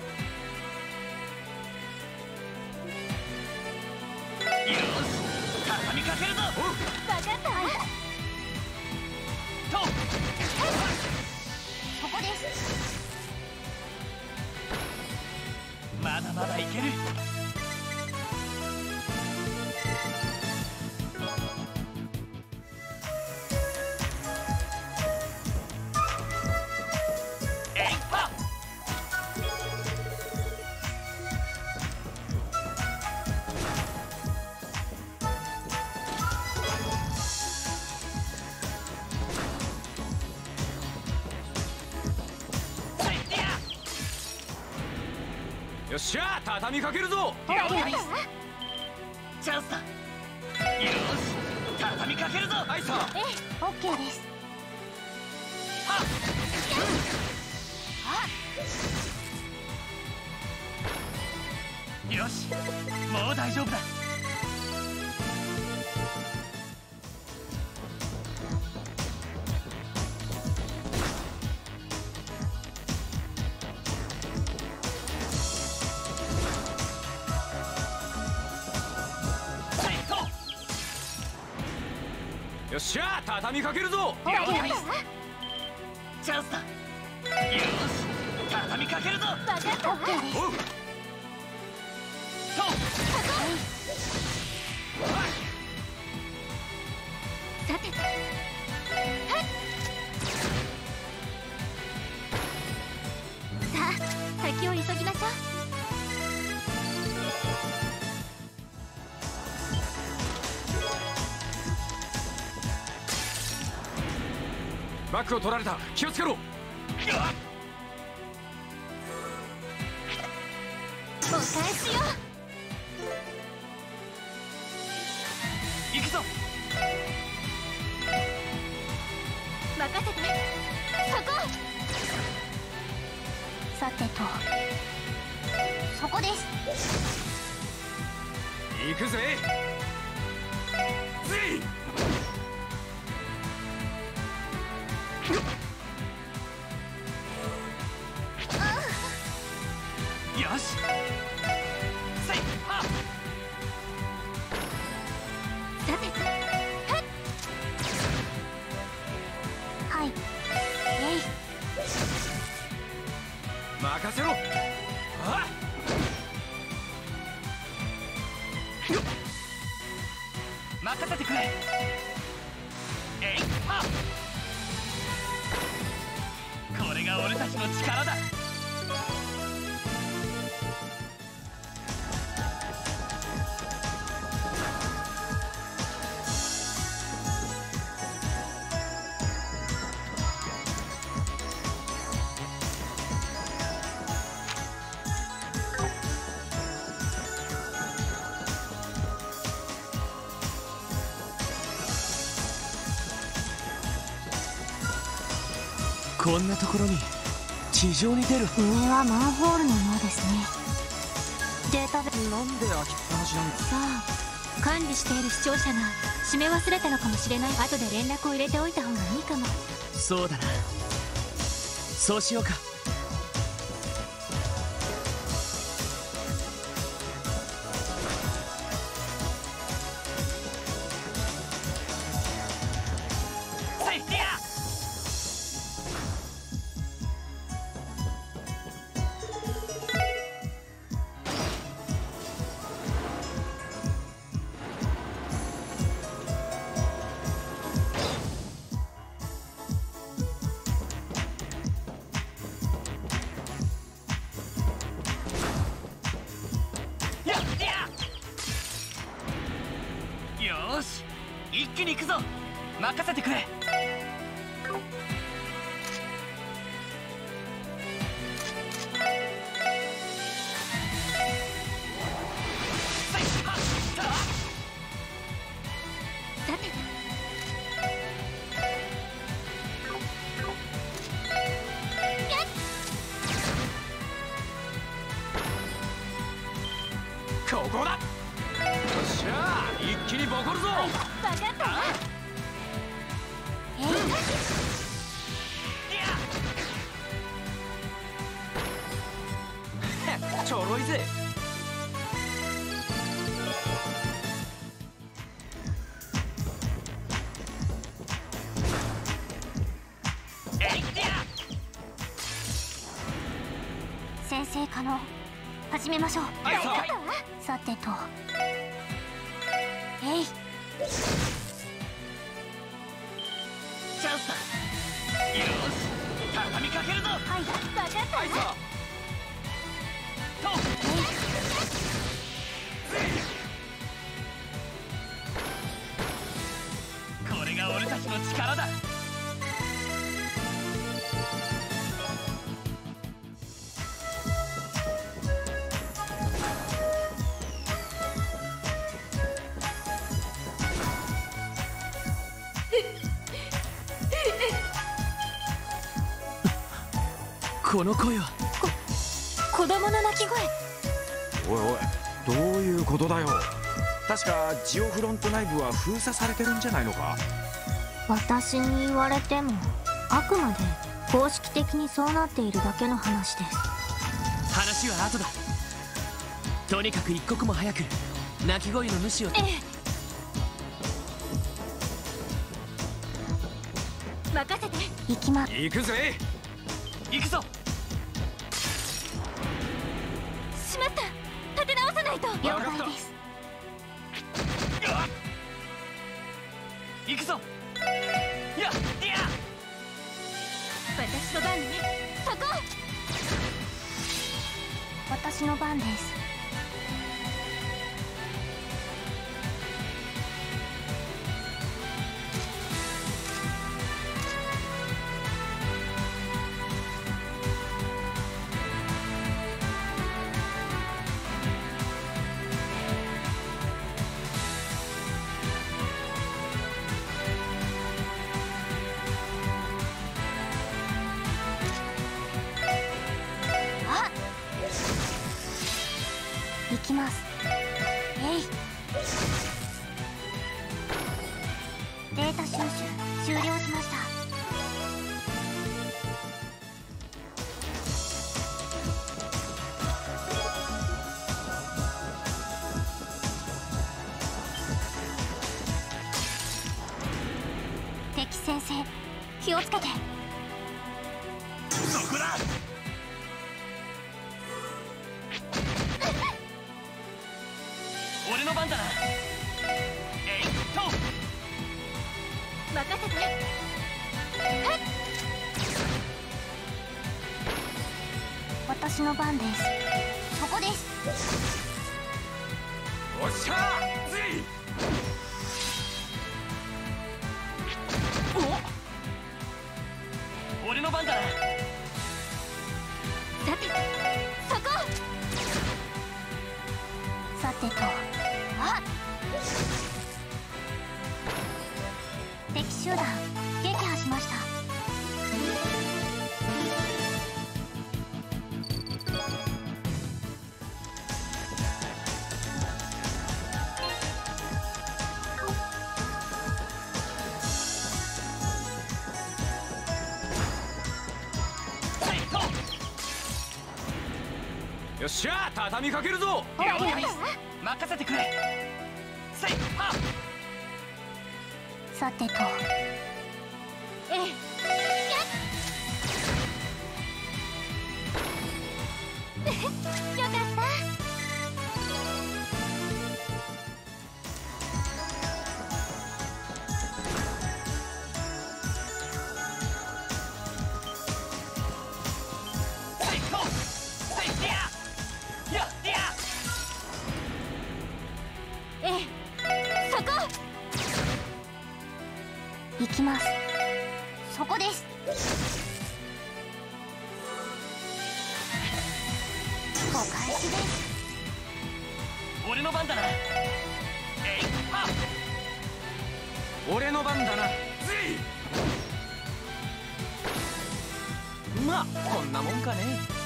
D: し、畳みかけるぞ。
B: 分かった。
D: と。
A: ここです。
D: まだまだいける。えいっぱ。
C: よっしゃ、畳みかけるぞ。
D: 了解。チャンスだ。よし、畳みかけるぞ。
C: はいさ。
A: ええ、オッケーです。
D: はっ。 よし、もう大丈夫だ。
C: よっしゃ、畳みかけるぞ。
D: 了解。チャンスだ。よし、畳みかけるぞ。
A: 分かったわ。
C: おう。
A: さてと、さあ先を急ぎましょう。
C: バックを取られた。気をつけろ。
A: お返しよ。
D: 行くぞ。
A: 任せて。そこ。さてと、そこです。
C: 行くぜ。ぜい。
D: よし。せいは。
A: さてと、はい。えい。
C: 任せろ。あっ。
D: 任せてくれ。えいは。これが俺たちの力だ。こんなところに地上に出る。
A: 上はマンホールのようですね。データベース。
C: なんで開きっぱなしなんだ。
B: さあ、管理している視聴者が閉め忘れたのかもしれない。後で連絡を入れておいた方がいいかも。
D: そうだな、そうしようか。よし、一気に行くぞ。任せてくれ。
A: さて、
C: ここだ。よっしゃ、一気にボコるぞ。
A: 分かったわ。
C: ちょろいぜ。
A: 先生可能。始めましょう。
C: はい、
A: さてと、えい。
D: チャンスだ。よし、畳みかけるぞ。
A: はい、分かったわ。
D: これが俺たちの力だ。この声は
B: 子供の泣き声。
C: おいおい、どういうことだよ。確かジオフロント内部は封鎖されてるんじゃないのか。
B: 私に言われてもあくまで公式的にそうなっているだけの話です。
D: 話は後だ。とにかく一刻も早く鳴き声の主を。
B: 任せて。行きます。
C: 行くぜ。
D: 行くぞ。
B: しまった、立て直さないと。了解です。
D: 行くぞ。いや、
B: 私の番ね。そこ。私の番です。行きます。データ収集終了しました。敵先生、気をつけて。
D: そこだ。俺の番だな。
B: 任せて。私の番です。そこです。
C: おっしゃーぜい。
D: 俺の番だな。
B: さて、そこ。さてと、敵集団撃破しました。
C: よっしゃー、畳みかけるぞ。
D: 任せてくれ。
B: さてと、よかった。そこ。行きます。そこです。お返しです。
D: 俺の番だな。
C: 俺の番だな。
D: まあこんなもんかね。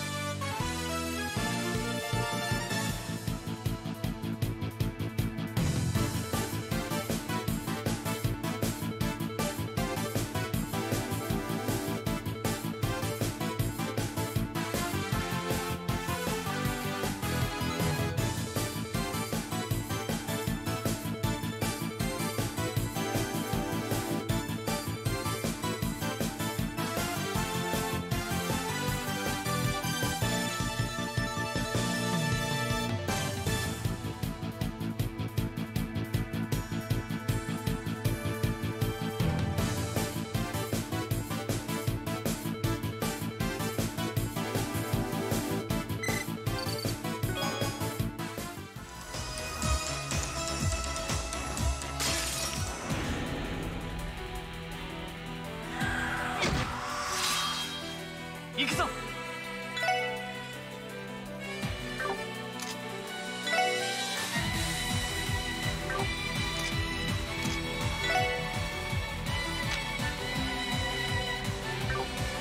D: 行くぞ。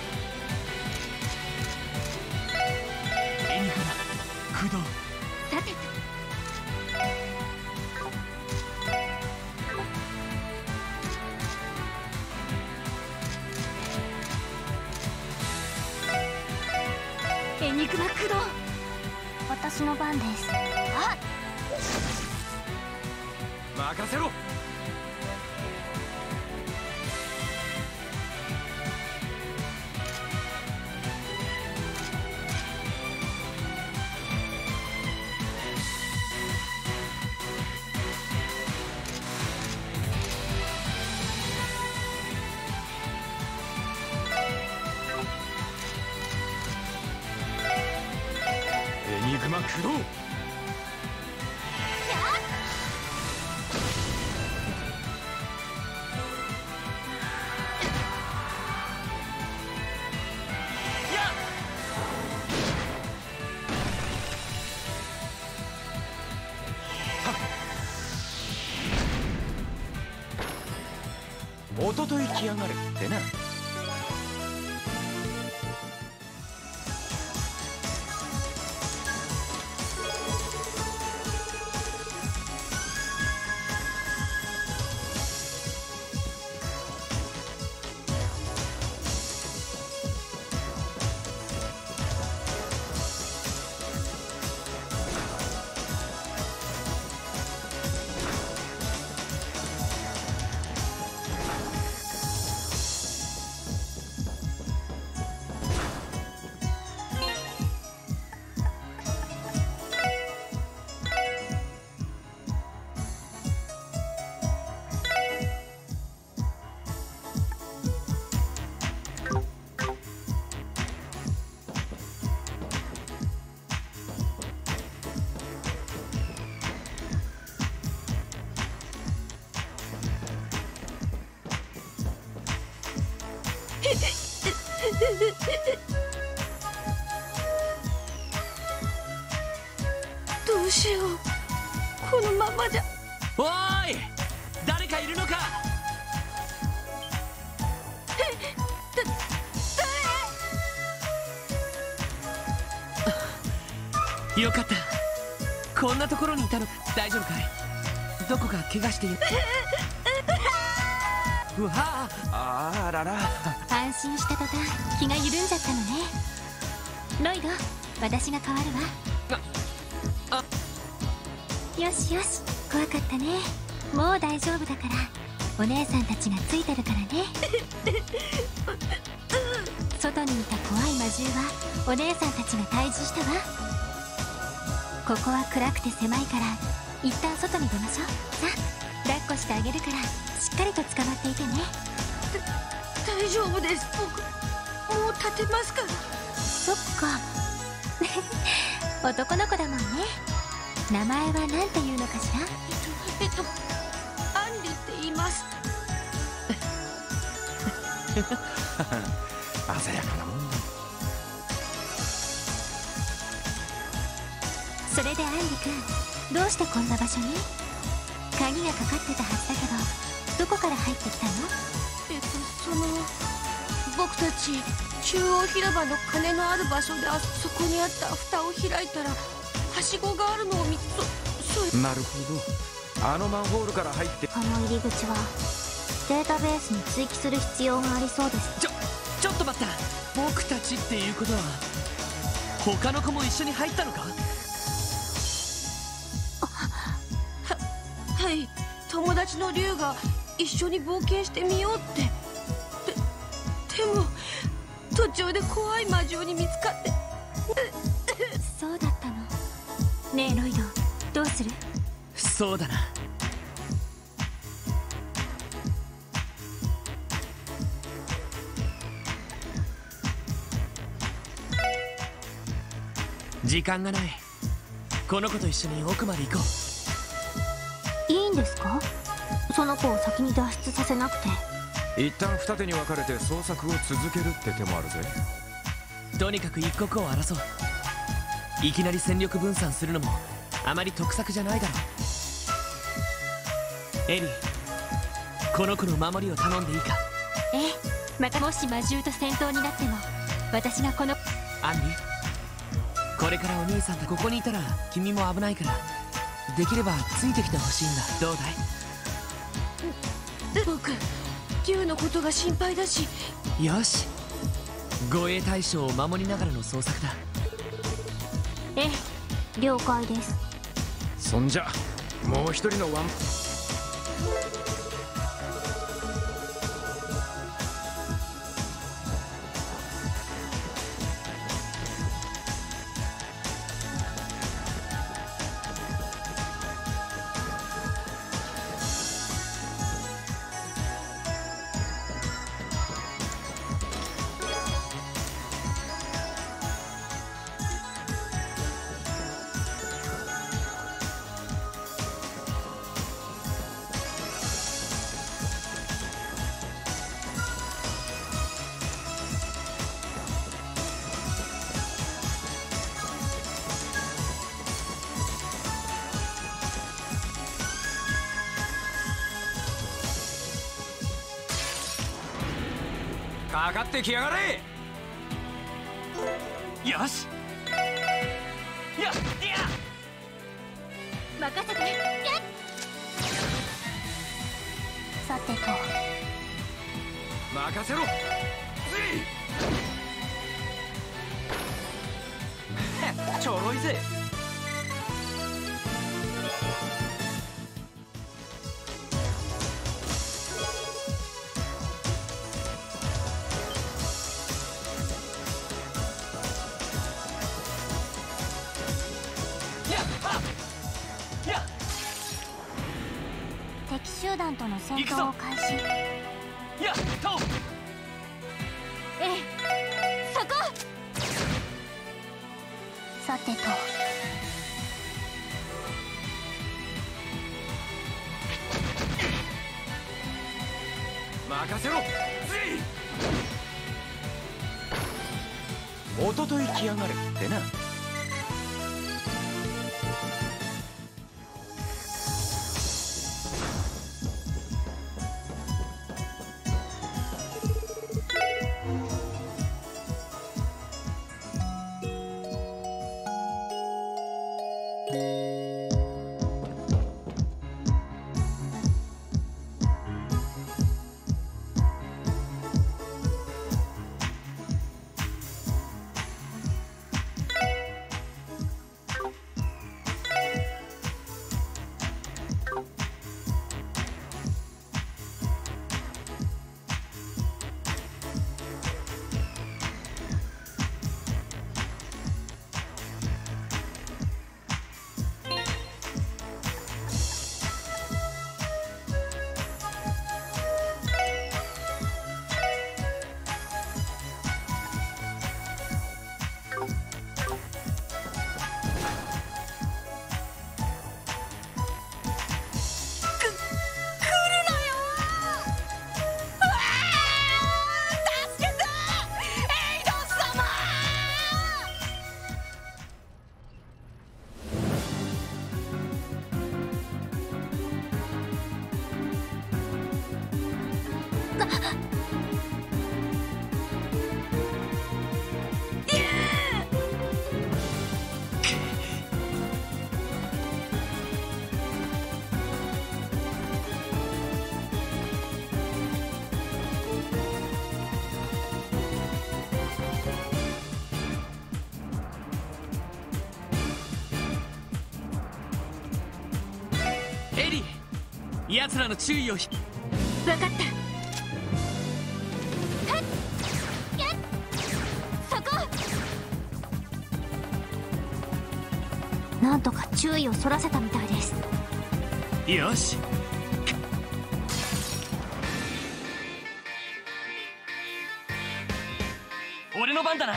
B: さてと、 肉魔駆動。
A: 私の番です。あ、
C: 任せろ。エニグマ駆動。おととい来やがるってな。
H: どうしよう、このままじゃ。
D: おーい、誰かいるのか。よかった、こんなところにいたの。大丈夫かい。どこか怪我している。うわあ、あらら。
B: 安心した途端気が緩んじゃったのね。ロイド、私が代わるわ。よしよし、怖かったね。もう大丈夫だから。お姉さんたちがついてるからね。外にいた怖い魔獣はお姉さんたちが退治したわ。ここは暗くて狭いから一旦外に出ましょう。さあ、抱っこしてあげるからしっかりと捕まっていてね。
H: 大丈夫です、僕もう立てますから。
B: そっか。男の子だもんね。名前は何て言うのかしら。
H: アンリって言います。
C: 鮮やかなもんだ。
B: それでアンリ君、どうしてこんな場所に。鍵がかかってたはずだけど、どこから入ってきたの。
H: 僕たち中央広場の鐘のある場所で、そこにあった蓋を開いたらはしごがあるのを見つけ。
C: なるほど、あのマンホールから入って。
A: この入り口はデータベースに追記する必要がありそうです。
D: ちょっと待った。僕たちっていうことは他の子も一緒に入ったのか。
H: はい、友達のリュウが一緒に冒険してみようって。でも途中で怖い魔獣に見つかって。
B: そうだったの。ねえロイド、どうする。
D: そうだな。時間がない。この子と一緒に奥まで行こ
A: いいんですか、その子を先に脱出させなくて。
C: 一旦二手に分かれて捜索を続けるって手もあるぜ。
D: う。とにかく一刻を争う。いきなり戦力分散するのもあまり得策じゃないだろう。エリー、この子の守りを頼んでいいか。
B: ええ、またもし魔獣と戦闘になっても私がこの。
D: アンリ、これからお兄さんとここにいたら君も危ないから、できればついてきてほしいんだ。どうだい。
H: 僕、リュウのことが心配だし。
D: よし、護衛対象を守りながらの捜索だ。
A: ええ、了解です。
C: そんじゃもう一人のワン。かかってきやがれ。
D: よし。やっ
A: 任せて。さてと
C: 任せろ。
D: ちょろいぜ。
A: 敵集団との戦闘を開始。
D: やっと。
A: ええ、そこ。さてと
C: 任せろ。おととい来やがるってな。
D: エリー、奴らの注意を
A: 分かった。そこ。なんとか注意をそらせたみたいです。
D: よし。俺の番だな。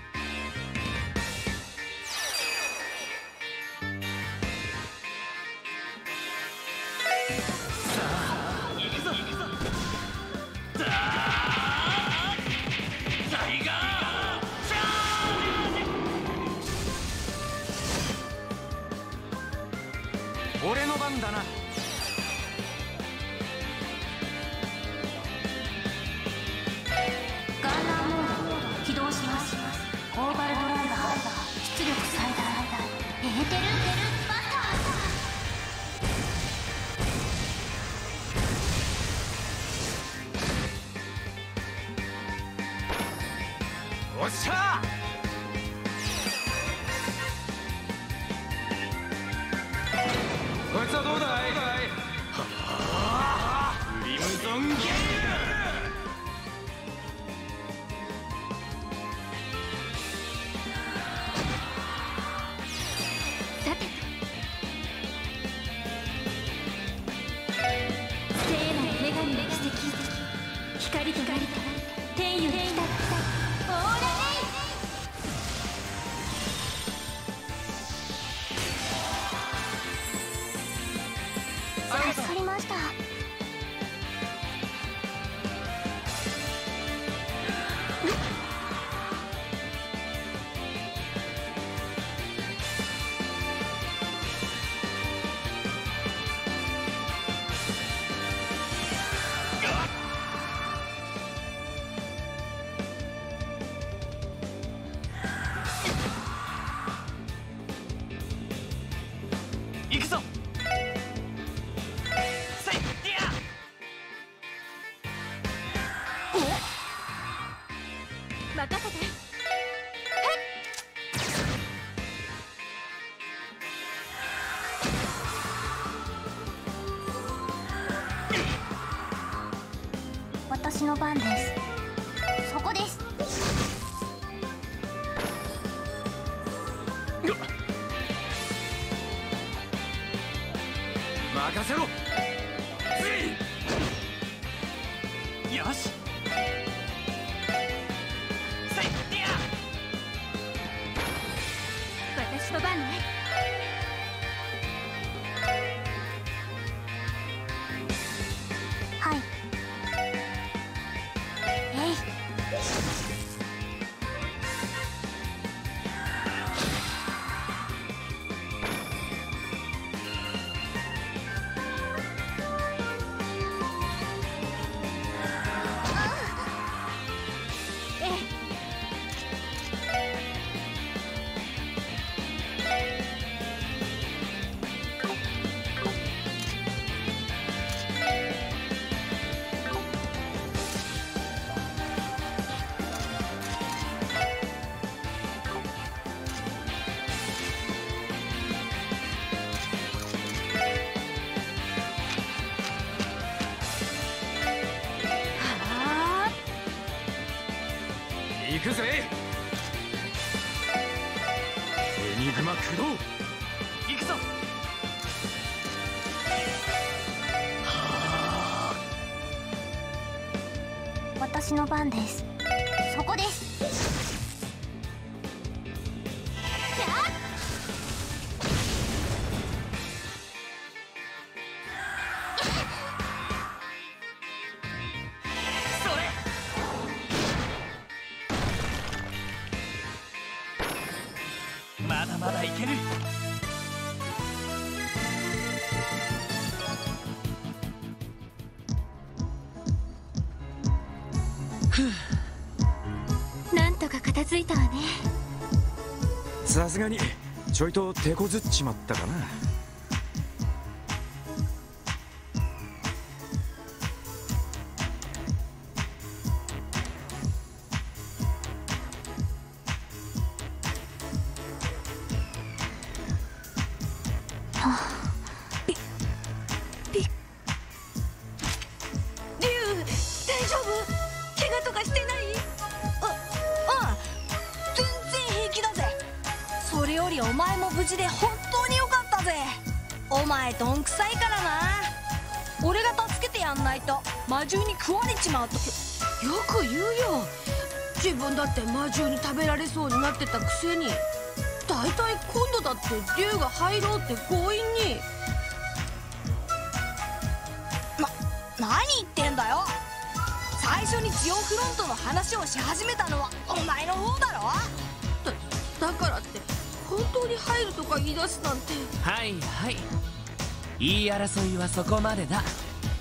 C: 俺の番だな。
A: ガンナーモード起動します。オーバルドライバー出力最大。エーテルバ
C: おっしゃー。
B: 光となり天より来たオーラレ
A: イ。助かりました。
D: 行くぞ。せいディア。
B: 任せて。
A: 私の番です。そこです。
C: 任せろ。
D: よし。せいディア。
B: 私の番ね。
A: はい。えい。
C: 行くぜ。エニグマ駆動。
D: 行くぞ。
A: 私の番です。そこです。
D: まだまだいける。
B: なんとか片付いたわね。
C: さすがにちょいと手こずっちまったかな。
H: リュウ、大丈夫？怪我とかしてない？全然平気だぜ。それよりお前も無事で本当によかったぜ。お前どんくさいからな。俺が助けてやんないと魔獣に食われちまうと。
J: よく言うよ。自分だって魔獣に食べられそうになってたくせに。だいたい今度だって竜が入ろうって強引に。
H: 何言ってんだよ。最初にジオフロントの話をし始めたのはお前の方だろ。
J: だからって本当に入るとか言い出すなんて。
D: はいはい、言い争いはそこまでだ。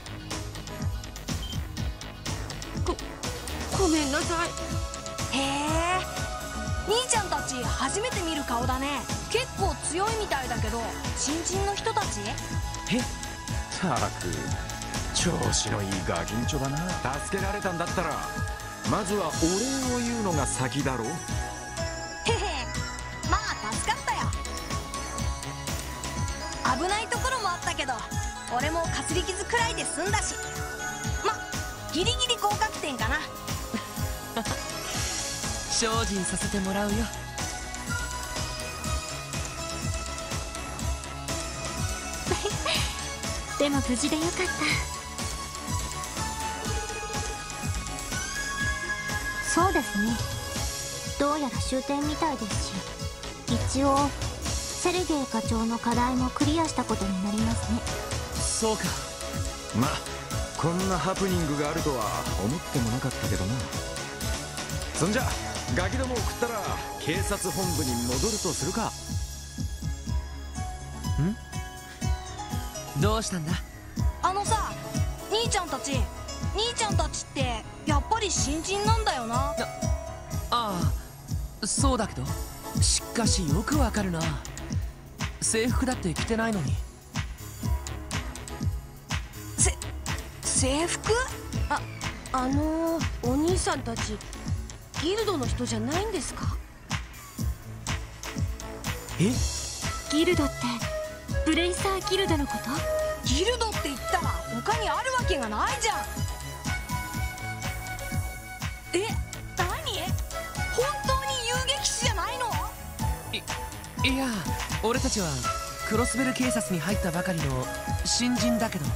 J: ごめんなさい。
H: へえ、兄ちゃんたち初めて見る顔だね。結構強いみたいだけど、新人の人たち？
C: たく調子のいいガキンチョだな。助けられたんだったらまずはお礼を言うのが先だろ。
H: へへ、まあ助かったよ。危ないところもあったけど俺もかすり傷くらいで済んだし、まギリギリ合格点かな。
D: 精進させてもらうよ。
B: でも無事でよかっ
A: そうですね。どうやら終点みたいですし、一応セルゲイ課長の課題もクリアしたことになりますね。
D: そうか。
C: まあこんなハプニングがあるとは思ってもなかったけどな。そんじゃガキどもを送ったら警察本部に戻るとするか。
D: どうしたんだ？
J: あのさ、兄ちゃんたちってやっぱり新人なんだよな。
D: ああ、そうだけど、しかしよくわかるな。制服だって着てないのに。
J: 制服？お兄さんたちギルドの人じゃないんですか？
D: え？
B: ギルドってブレイサーギルドのこと？
J: ギルドって言ったら他にあるわけがないじゃん。え、何？本当に遊撃士じゃないの？
D: いや、俺たちはクロスベル警察に入ったばかりの新人だけど。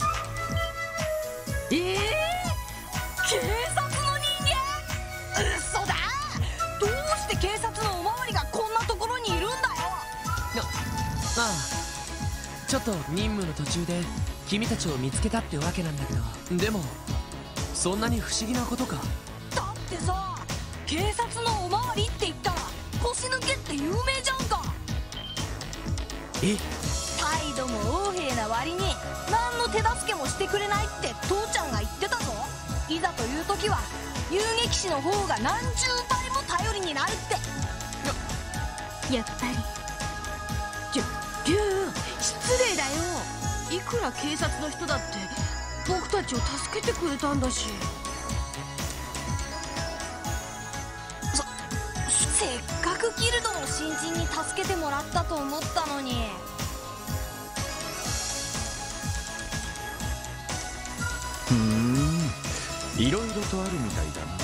J: 警察の人間？嘘だ！どうして警察のおまわりがこんなところにいるんだよ。
D: ああ、ちょっと任務の途中で君たちを見つけたってわけなんだけど、でもそんなに不思議なことか？
J: だってさ、警察のおまわりって言ったら腰抜けって有名じゃんか。
D: え？
J: 態度も横柄な割に何の手助けもしてくれないって父ちゃんが言ってたぞ。いざという時は遊撃士の方が何十倍も頼りになるって。
B: やっぱり
J: リュウ、失礼だよ。いくら警察の人だって僕たちを助けてくれたんだし。せっかくギルドの新人に助けてもらったと思ったのに。
C: いろいろとあるみたいだな。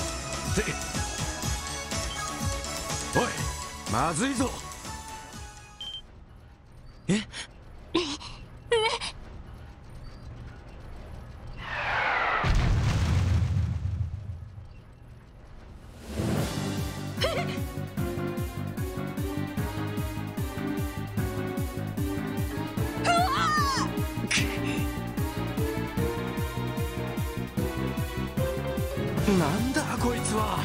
C: おい、まずいぞ。
D: え？
C: なんだこいつは。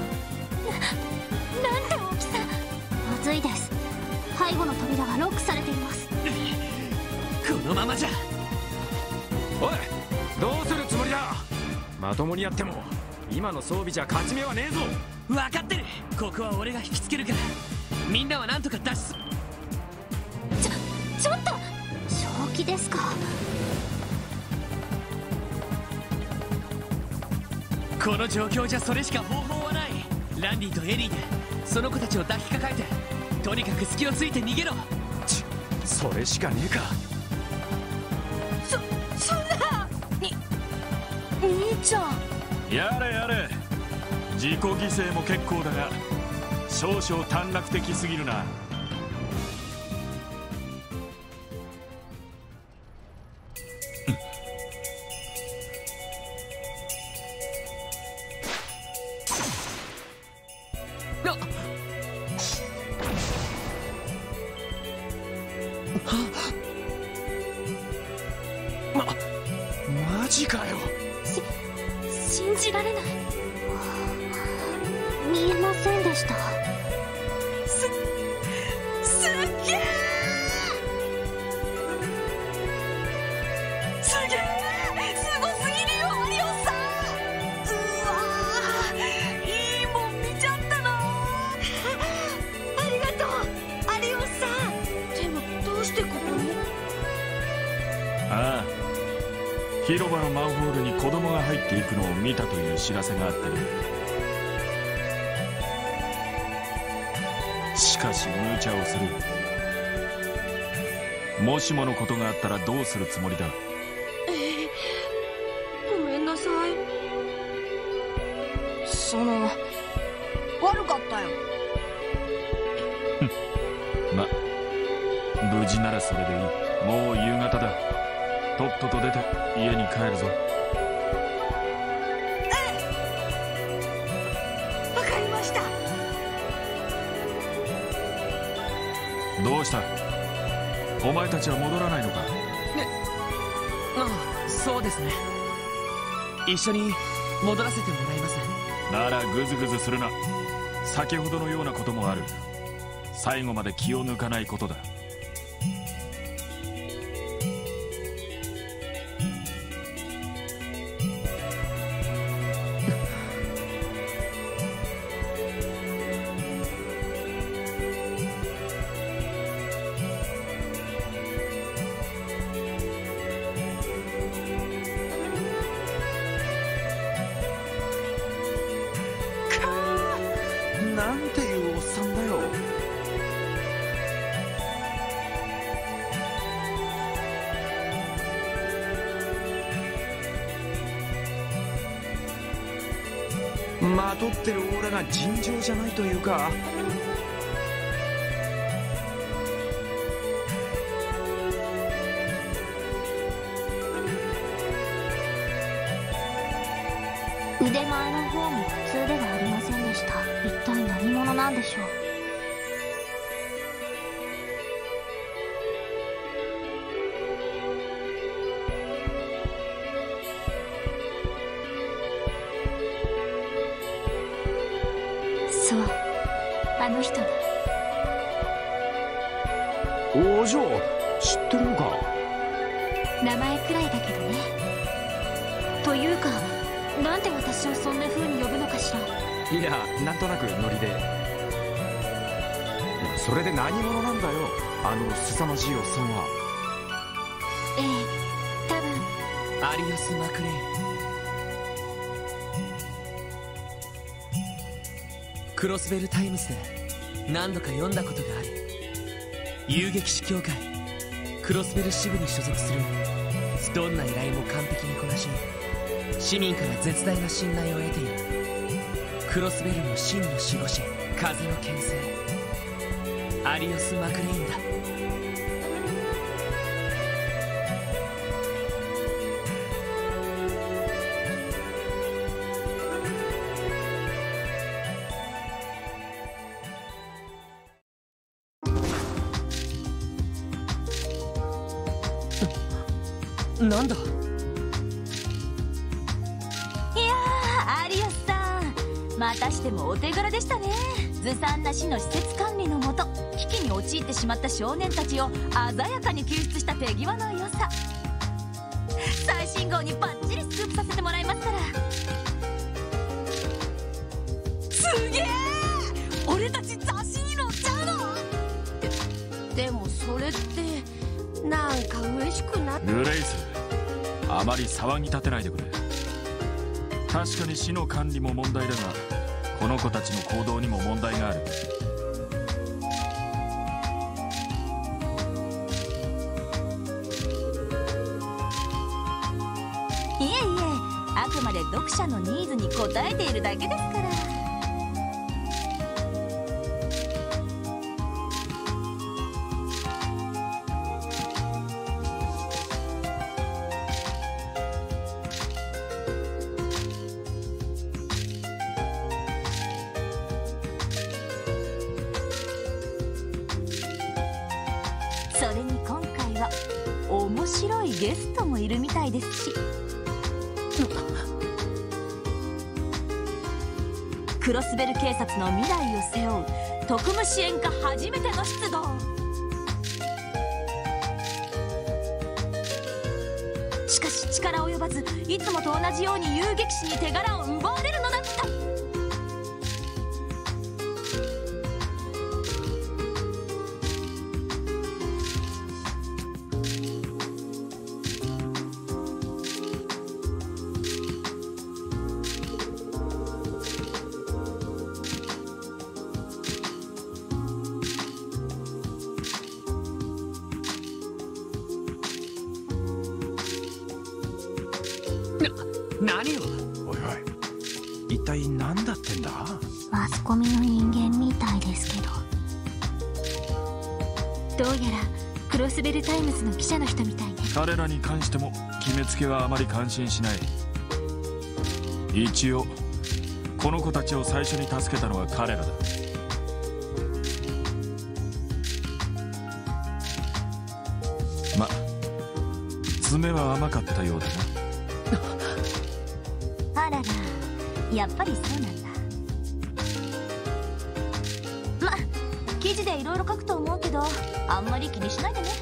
A: なんて大きさ。まずいです。背後の扉がロックされています。
D: このままじゃ。
C: おい、どうするつもりだ。まともにやっても今の装備じゃ勝ち目はねえぞ。
D: 分かってる。ここは俺が引きつけるから、みんなはなんとか脱出。
A: ちょっと正気ですか？
D: この状況じゃそれしか方法はない。ランディとエリーでその子たちを抱きかかえて、とにかく隙をついて逃げろ。
C: それしかねえか。
J: そんな兄ちゃん。
I: やれやれ、自己犠牲も結構だが少々短絡的すぎるな。
C: マジかよ。
A: 信じられない。見えませんでした。
J: すっげえ！すげえ！すごすぎるよ、アリオさん。うわー、いいもん見ちゃったな。ありがとう、アリオさん。でもどうしてここに？
I: ああ、広場のマンホールに子供が入っていくのを見たという知らせがあってね。しかし無茶をする。もしものことがあったらどうするつもりだ。
J: ごめんなさい。悪かったよ。
I: ま、無事ならそれでいい。もう夕方だ。とっとと出て家に帰るぞ。
K: どうした？お前たちは戻らないのか？
D: そうですね。一緒に戻らせてもらいます。
K: ならグズグズするな。先ほどのようなこともある。最後まで気を抜かないことだ。
C: なんていうおっさんだよ。まとってるオーラが尋常じゃないというか。
A: 腕前の方も普通ではありませんでした。一体何者なんでしょう。そう、あの人だ。
C: お嬢、知ってるのか？
B: 名前くらいだけどね。というか、なんで私をそんな風に呼ぶのかしら。
C: いや、なんとなくノリで。それで何者なんだよ、あの凄まじいおっさんは。
B: ええ、多分
D: アリオス・マクレイン。クロスベルタイムズで何度か読んだことがある。遊撃士協会クロスベル支部に所属する。どんな依頼も完璧にこなし、市民から絶大な信頼を得ている。クロスベルの真の守護神、風の牽制、アリオス・マクレインだ。なんだ？
A: いやー、アリオスさん、またしてもお手柄でしたね。ずさんな市の施設管理のもと、危機に陥ってしまった少年たちを鮮やかに救出した手際の良さ。最新号にバッチリスクープさせてもらいますから。すげえ、俺たち雑誌に載っちゃうの？
J: でもそれってなんか嬉しくなって。
K: グレイス、あまり騒ぎ立てないでくれ。確かに市の管理も問題だが、この子たちの行動にも問題がある。
A: いえいえ、あくまで読者のニーズに応えているだけですから。それに今回は面白いゲストもいるみたいですし。クロスベル警察の未来を背負う特務支援課初めての出動。しかし力及ばず、いつもと同じように遊撃士に手柄を奪われるのだった。
D: 何を？
C: おいおい、一体何だってんだ？
A: マスコミの人間みたいですけど。
B: どうやらクロスベルタイムズの記者の人みたいね。
K: 彼らに関しても決めつけはあまり感心しない。一応この子たちを最初に助けたのは彼らだ。 爪は甘かったようだな。
A: あらら、やっぱりそうなんだ。ま、記事でいろいろ書くと思うけど、あんまり気にしないでね。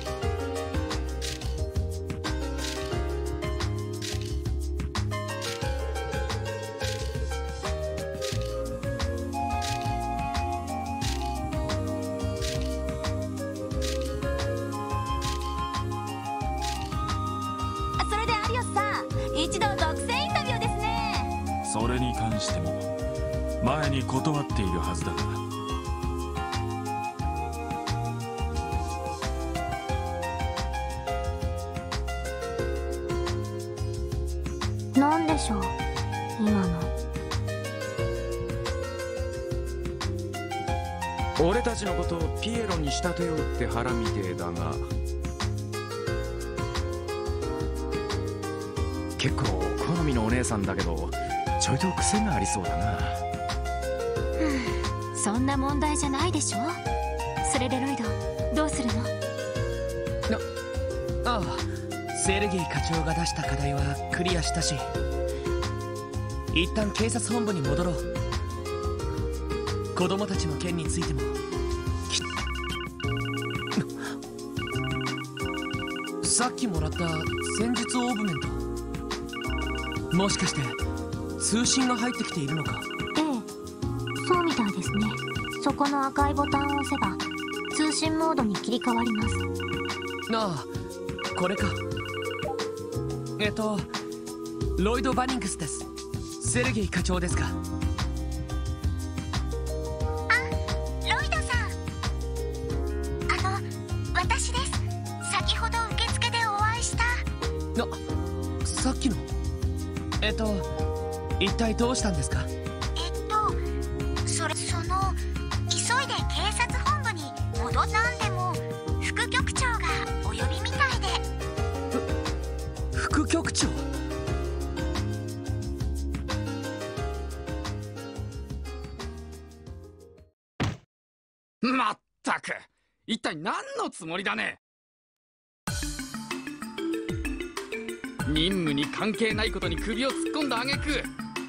A: それで有吉さん、一度独占インタビューですね。
K: それに関しても前に断っているはずだが。
A: なんでしょう、今の。
C: 俺たちのことをピエロに仕立てようって腹みてえだが、結構好みのお姉さんだけどちょいと癖がありそうだな。
B: そんな問題じゃないでしょ。それでロイド、どうするの？
D: ああ、セルゲイ課長が出した課題はクリアしたし、一旦警察本部に戻ろう。子供たちの件についてもさっきもらった戦術オーブメント、もしかして通信が入ってきているのか？
A: ええ、そうみたいですね。そこの赤いボタンを押せば通信モードに切り替わります。
D: ああ、これか。ロイド・バニングスです。セルゲイ課長ですか？
A: ロイドさん、私です。先ほど受付でお会いした。
D: さっきの一体どうしたんですか？
A: 急いで警察本部に戻ったんでも副局長がお呼びみたいで。
D: 副局長？
L: まったく、一体何のつもりだね。任務に関係ないことに首を突っ込んだ挙句、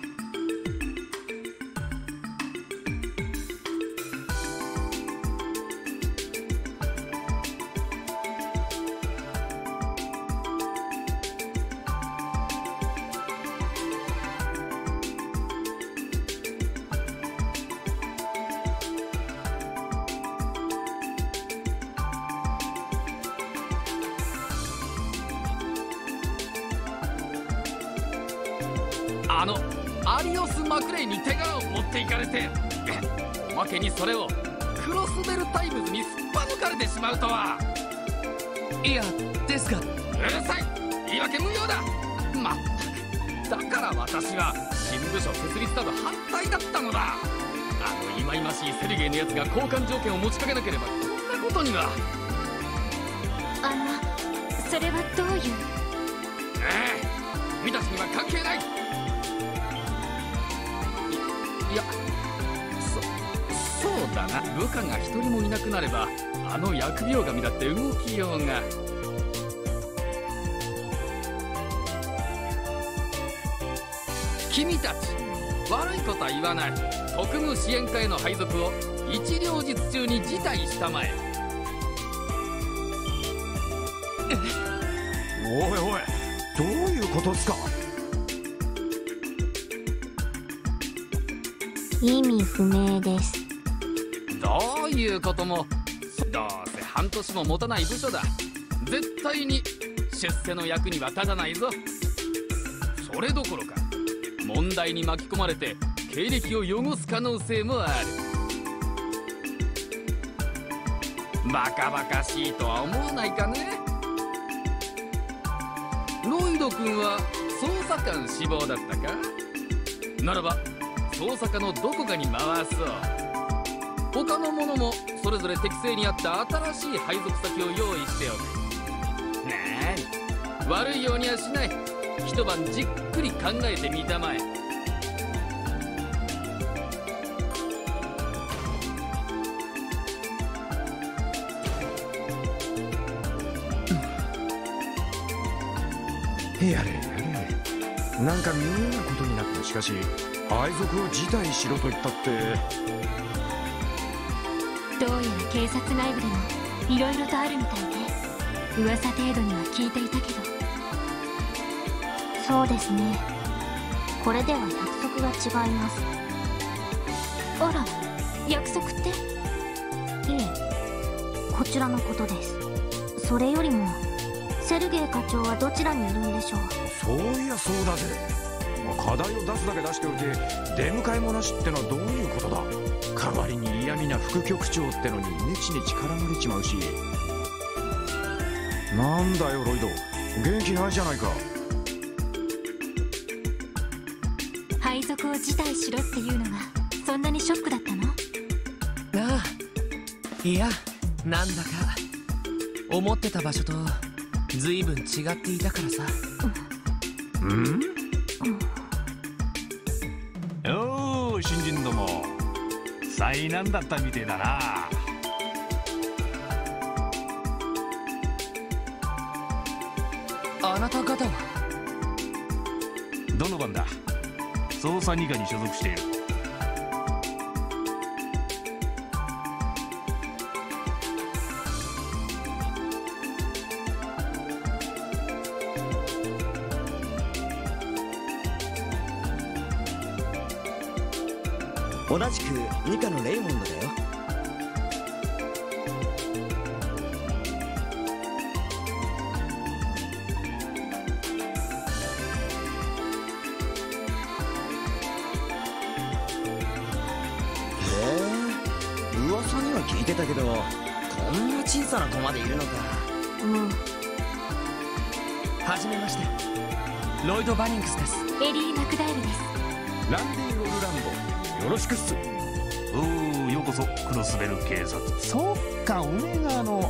L: アリオス・マクレイに手柄を持っていかれて、おまけにそれをクロスベルタイムズにすっぱ抜かれてしまうとは。
D: いや、ですが。
L: うるさい、言い訳無用だ。まったく、だから私は新部署設立など反対だったのだ。忌々しいセルゲイのやつが交換条件を持ちかけなければこんなことには。
B: それはどういう？
L: 君たちには関係ない。いや、そうだな。部下が一人もいなくなればあの疫病神だって動きようが。君たち、悪いことは言わない。特務支援課への配属を一両日中に辞退したまえ。
C: おいおい、どういうことっすか？
A: 意味不明です。
L: どういうことも、どうせ半年も持たない部署だ。絶対に出世の役には立たないぞ。それどころか問題に巻き込まれて経歴を汚す可能性もある。バカバカしいとは思わないかね。ロイド君は捜査官志望だったか？ならば捜査課のどこかに回そう。他の者もそれぞれ適正に合った新しい配属先を用意しておく。なーに、悪いようにはしない。一晩じっくり考えてみたまえ。
C: やれやれ、なんか妙なことになった。しかし配属を辞退しろと言ったって。
B: どうやら警察内部でもいろいろとあるみたいで、噂程度には聞いていたけど。
A: そうですね、これでは約束が違います。
B: あら、約束って？
A: いえ、こちらのことです。それよりもセルゲイ課長はどちらにいるんでしょう。
C: そういやそうだぜ。課題を出すだけ出しておいて出迎えもなしってのはどういうことだ。代わりに嫌味な副局長ってのにネチネチ絡まれちまうし。なんだよロイド、元気ないじゃないか。
B: 配属を辞退しろっていうのがそんなにショックだったの？
D: ああ、いや、なんだか思ってた場所と随分違っていたからさ。
K: おお、新人ども災難だったみてえだな。
D: あなた方は
K: どの番だ？捜査二課に所属している。
G: 同じく二課のレイモンドだよ。噂には聞いてたけど、こんな小さな子までいるのか。
D: はじめまして、ロイド・バニングスです。
B: エリー・マクダイルです。
C: ランディ・オルランド、よろしくっす。
K: おお、ようこそクロスベル警察。そっか、オメガの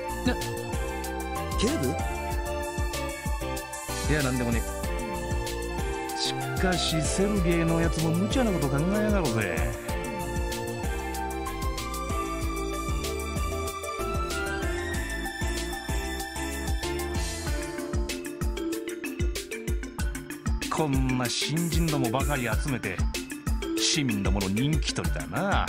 G: 警部？
K: いや、なんでもね。しかしセルゲイのやつも無茶なこと考えやがるぜ。こんな新人どもばかり集めて市民どもの人気取りだな。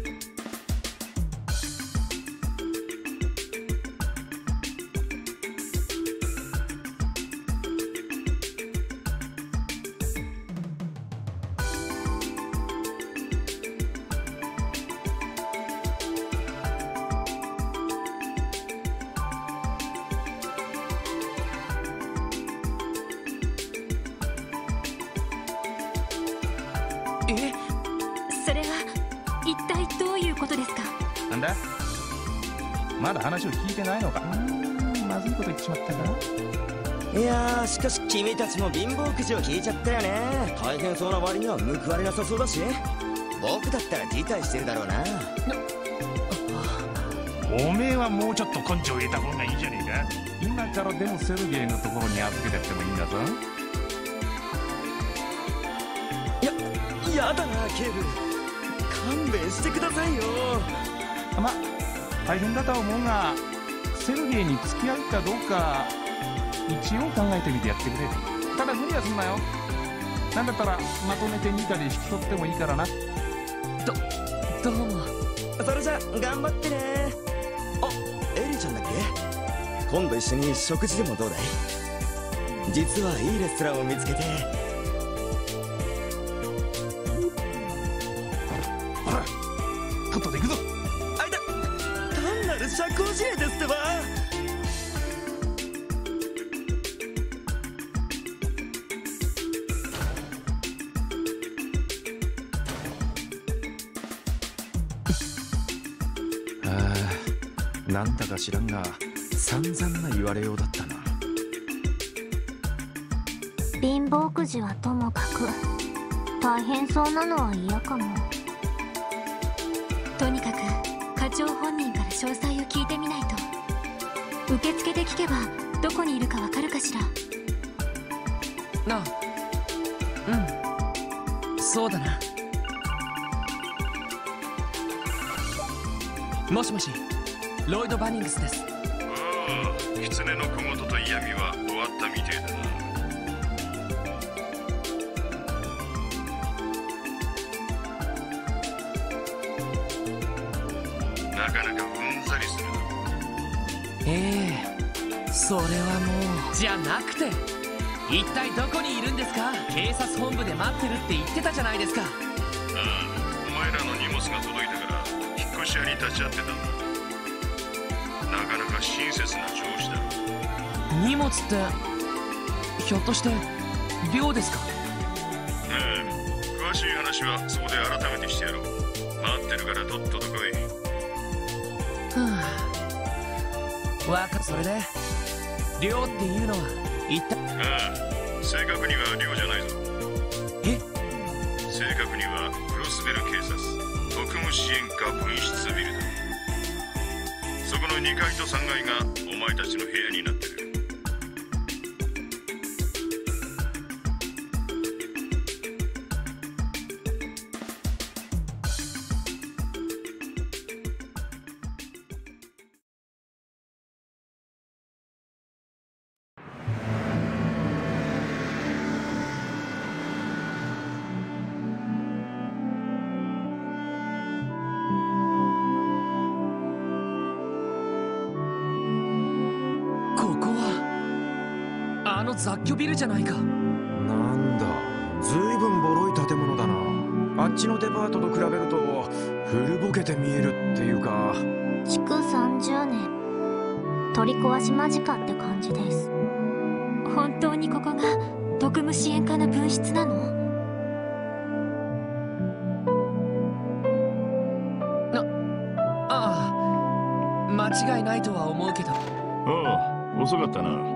B: それは一体どういうことですか？
K: なんだ、まだ話を聞いてないのか。まずいこと言ってしまったか。
G: いやー、しかし君たちも貧乏くじを引いちゃったよね。大変そうな割には報われなさそうだし、僕だったら辞退してるだろうな。
K: おめえはもうちょっと根性入れた方がいいじゃねえか。今からでもセルゲイのところに預けてってもいいんだぞ。
G: やだな警部、勘弁してくださいよ。
K: ま、大変だとは思うが、セルゲイに付き合うかどうか一応考えてみてやってくれ。ただ無理はすんなよ。なんだったらまとめて2課で引き取ってもいいからな。
D: どうも。
G: それじゃ頑張ってね。あ、エリちゃんだっけ？今度一緒に食事でもどうだい？実はいいレストランを見つけて。
K: とっとと行くぞ。
G: あいだ、単なる社交辞令ですってば。
C: なんだか知らんが散々な言われようだったな。
A: 貧乏くじはともかく大変そうなのは嫌かも。
B: とにかく課長本人から詳細を聞いてみないと。受付で聞けばどこにいるかわかるかしら。
D: あ、うん、そうだな。もしもし、ロイド・バニングスです。
I: ああ、狐の小言と嫌味は終わったみてえだな。 なかなかうんざりするな。
D: それはもうじゃなくて、一体どこにいるんですか？警察本部で待ってるって言ってたじゃないですか。
I: お前らの荷物が届いたから引っ越し屋に立ち会ってたんだ。なかなか親切な上司だ。
D: 荷物ってひょっとして寮ですか？
I: 詳しい話はそこで改めてしてやろう。待ってるからとっとと来い。
D: それで寮っていうのは一体？
I: 正確には寮じゃないぞ。正確にはクロスベル警察特務支援課分室ビルだ。そこの2階と3階がお前たちの部屋になってる。
D: 雑居ビルじゃないか。
C: なんだ、ずいぶんボロい建物だな。あっちのデパートと比べると古ぼけて見えるっていうか。
A: 築30年、取り壊し間近って感じです。
B: 本当にここが特務支援課の分室なの？
D: 間違いないとは思うけど。
I: 遅かったな。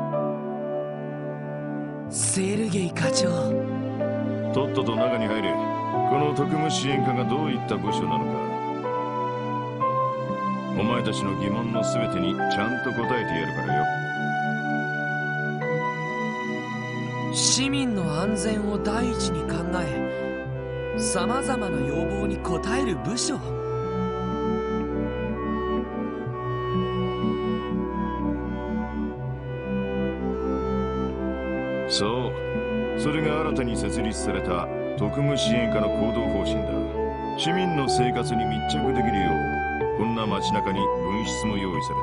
D: セルゲイ課長、
I: とっとと中に入れ。この特務支援課がどういった部署なのか、お前たちの疑問の全てにちゃんと答えてやるからよ。
D: 市民の安全を第一に考え、さまざまな要望に応える部署。
I: そう、それが新たに設立された特務支援課の行動方針だ。市民の生活に密着できるよう、こんな街中に分室も用意さ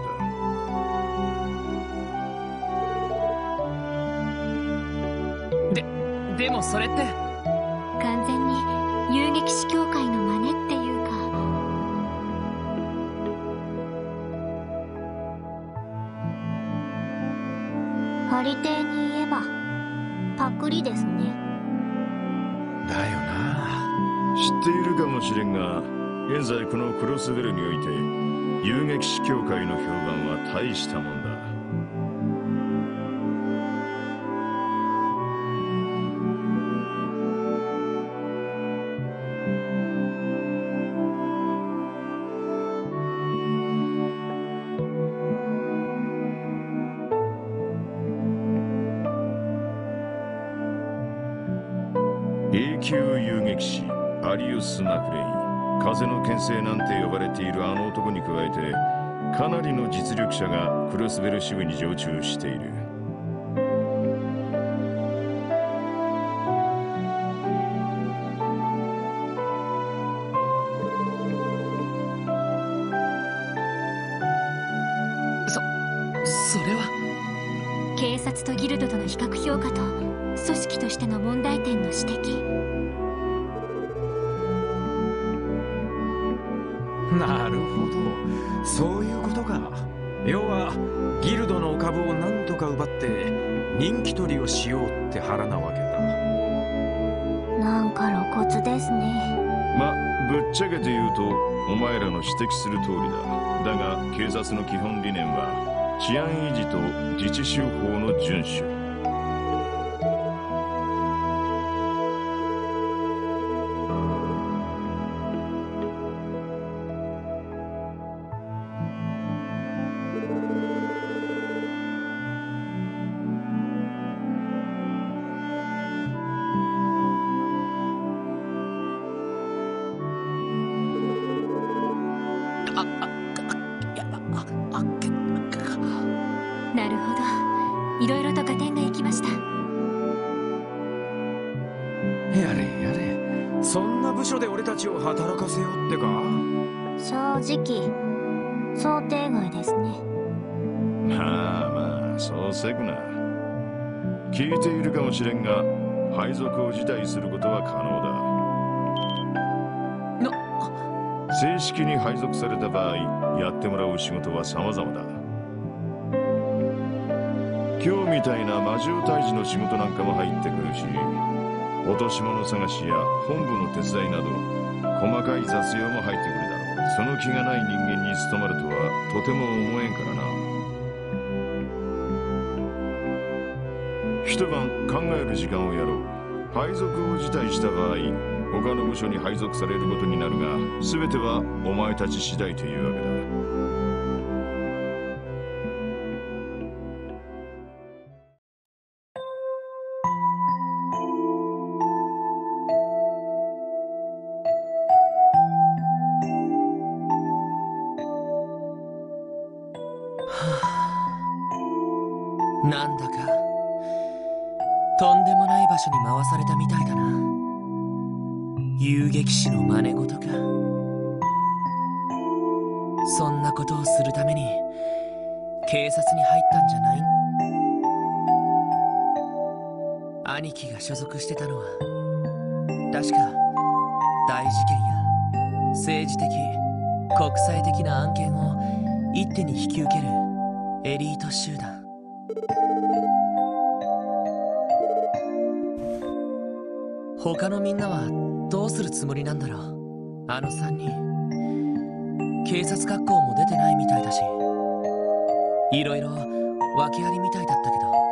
D: れた。でもそれって
B: 完全に遊撃士協会の真似っていうか。
A: ありていに言えばパクリですね。
C: だよな。
I: 知っているかもしれんが、現在このクロスベルにおいて遊撃士協会の評判は大したもんだ。永久遊撃士アリウス・マクレイン、風の牽制なんて呼ばれているあの男に加えて、かなりの実力者がクロスベル支部に常駐している。
D: それは
B: 警察とギルドとの比較評価と組織としての問題点の指摘。
C: なるほど、そういうことか。要はギルドの株を何とか奪って人気取りをしようって腹なわけだ。
A: なんか露骨ですね。
I: ぶっちゃけて言うとお前らの指摘する通りだ。だが警察の基本理念は治安維持と自治州法の遵守。
B: なるほど、いろいろと合点がいきました。
C: やれやれ、そんな部署で俺たちを働かせようってか。
A: 正直想定外ですね。
I: まあまあそうせくな。聞いているかもしれんが、配属を辞退することは可能だ。正式に配属された場合、やってもらう仕事は様々だ。今日みたいな魔獣退治の仕事なんかも入ってくるし、落とし物探しや本部の手伝いなど細かい雑用も入ってくるだろう。その気がない人間に務まるとはとても思えんからな。一晩考える時間をやろう。配属を辞退した場合、他の部署に配属されることになるが、全てはお前たち次第というわけだ。
D: なんだかとんでもない場所に回されたみたいだな。遊撃士の真似事か。そんなことをするために警察に入ったんじゃない？兄貴が所属してたのは確か大事件や政治的国際的な案件を一手に引き受けるエリート集団。他のみんなはどうするつもりなんだろう。あの3人警察学校も出てないみたいだし、いろいろ訳ありみたいだったけど。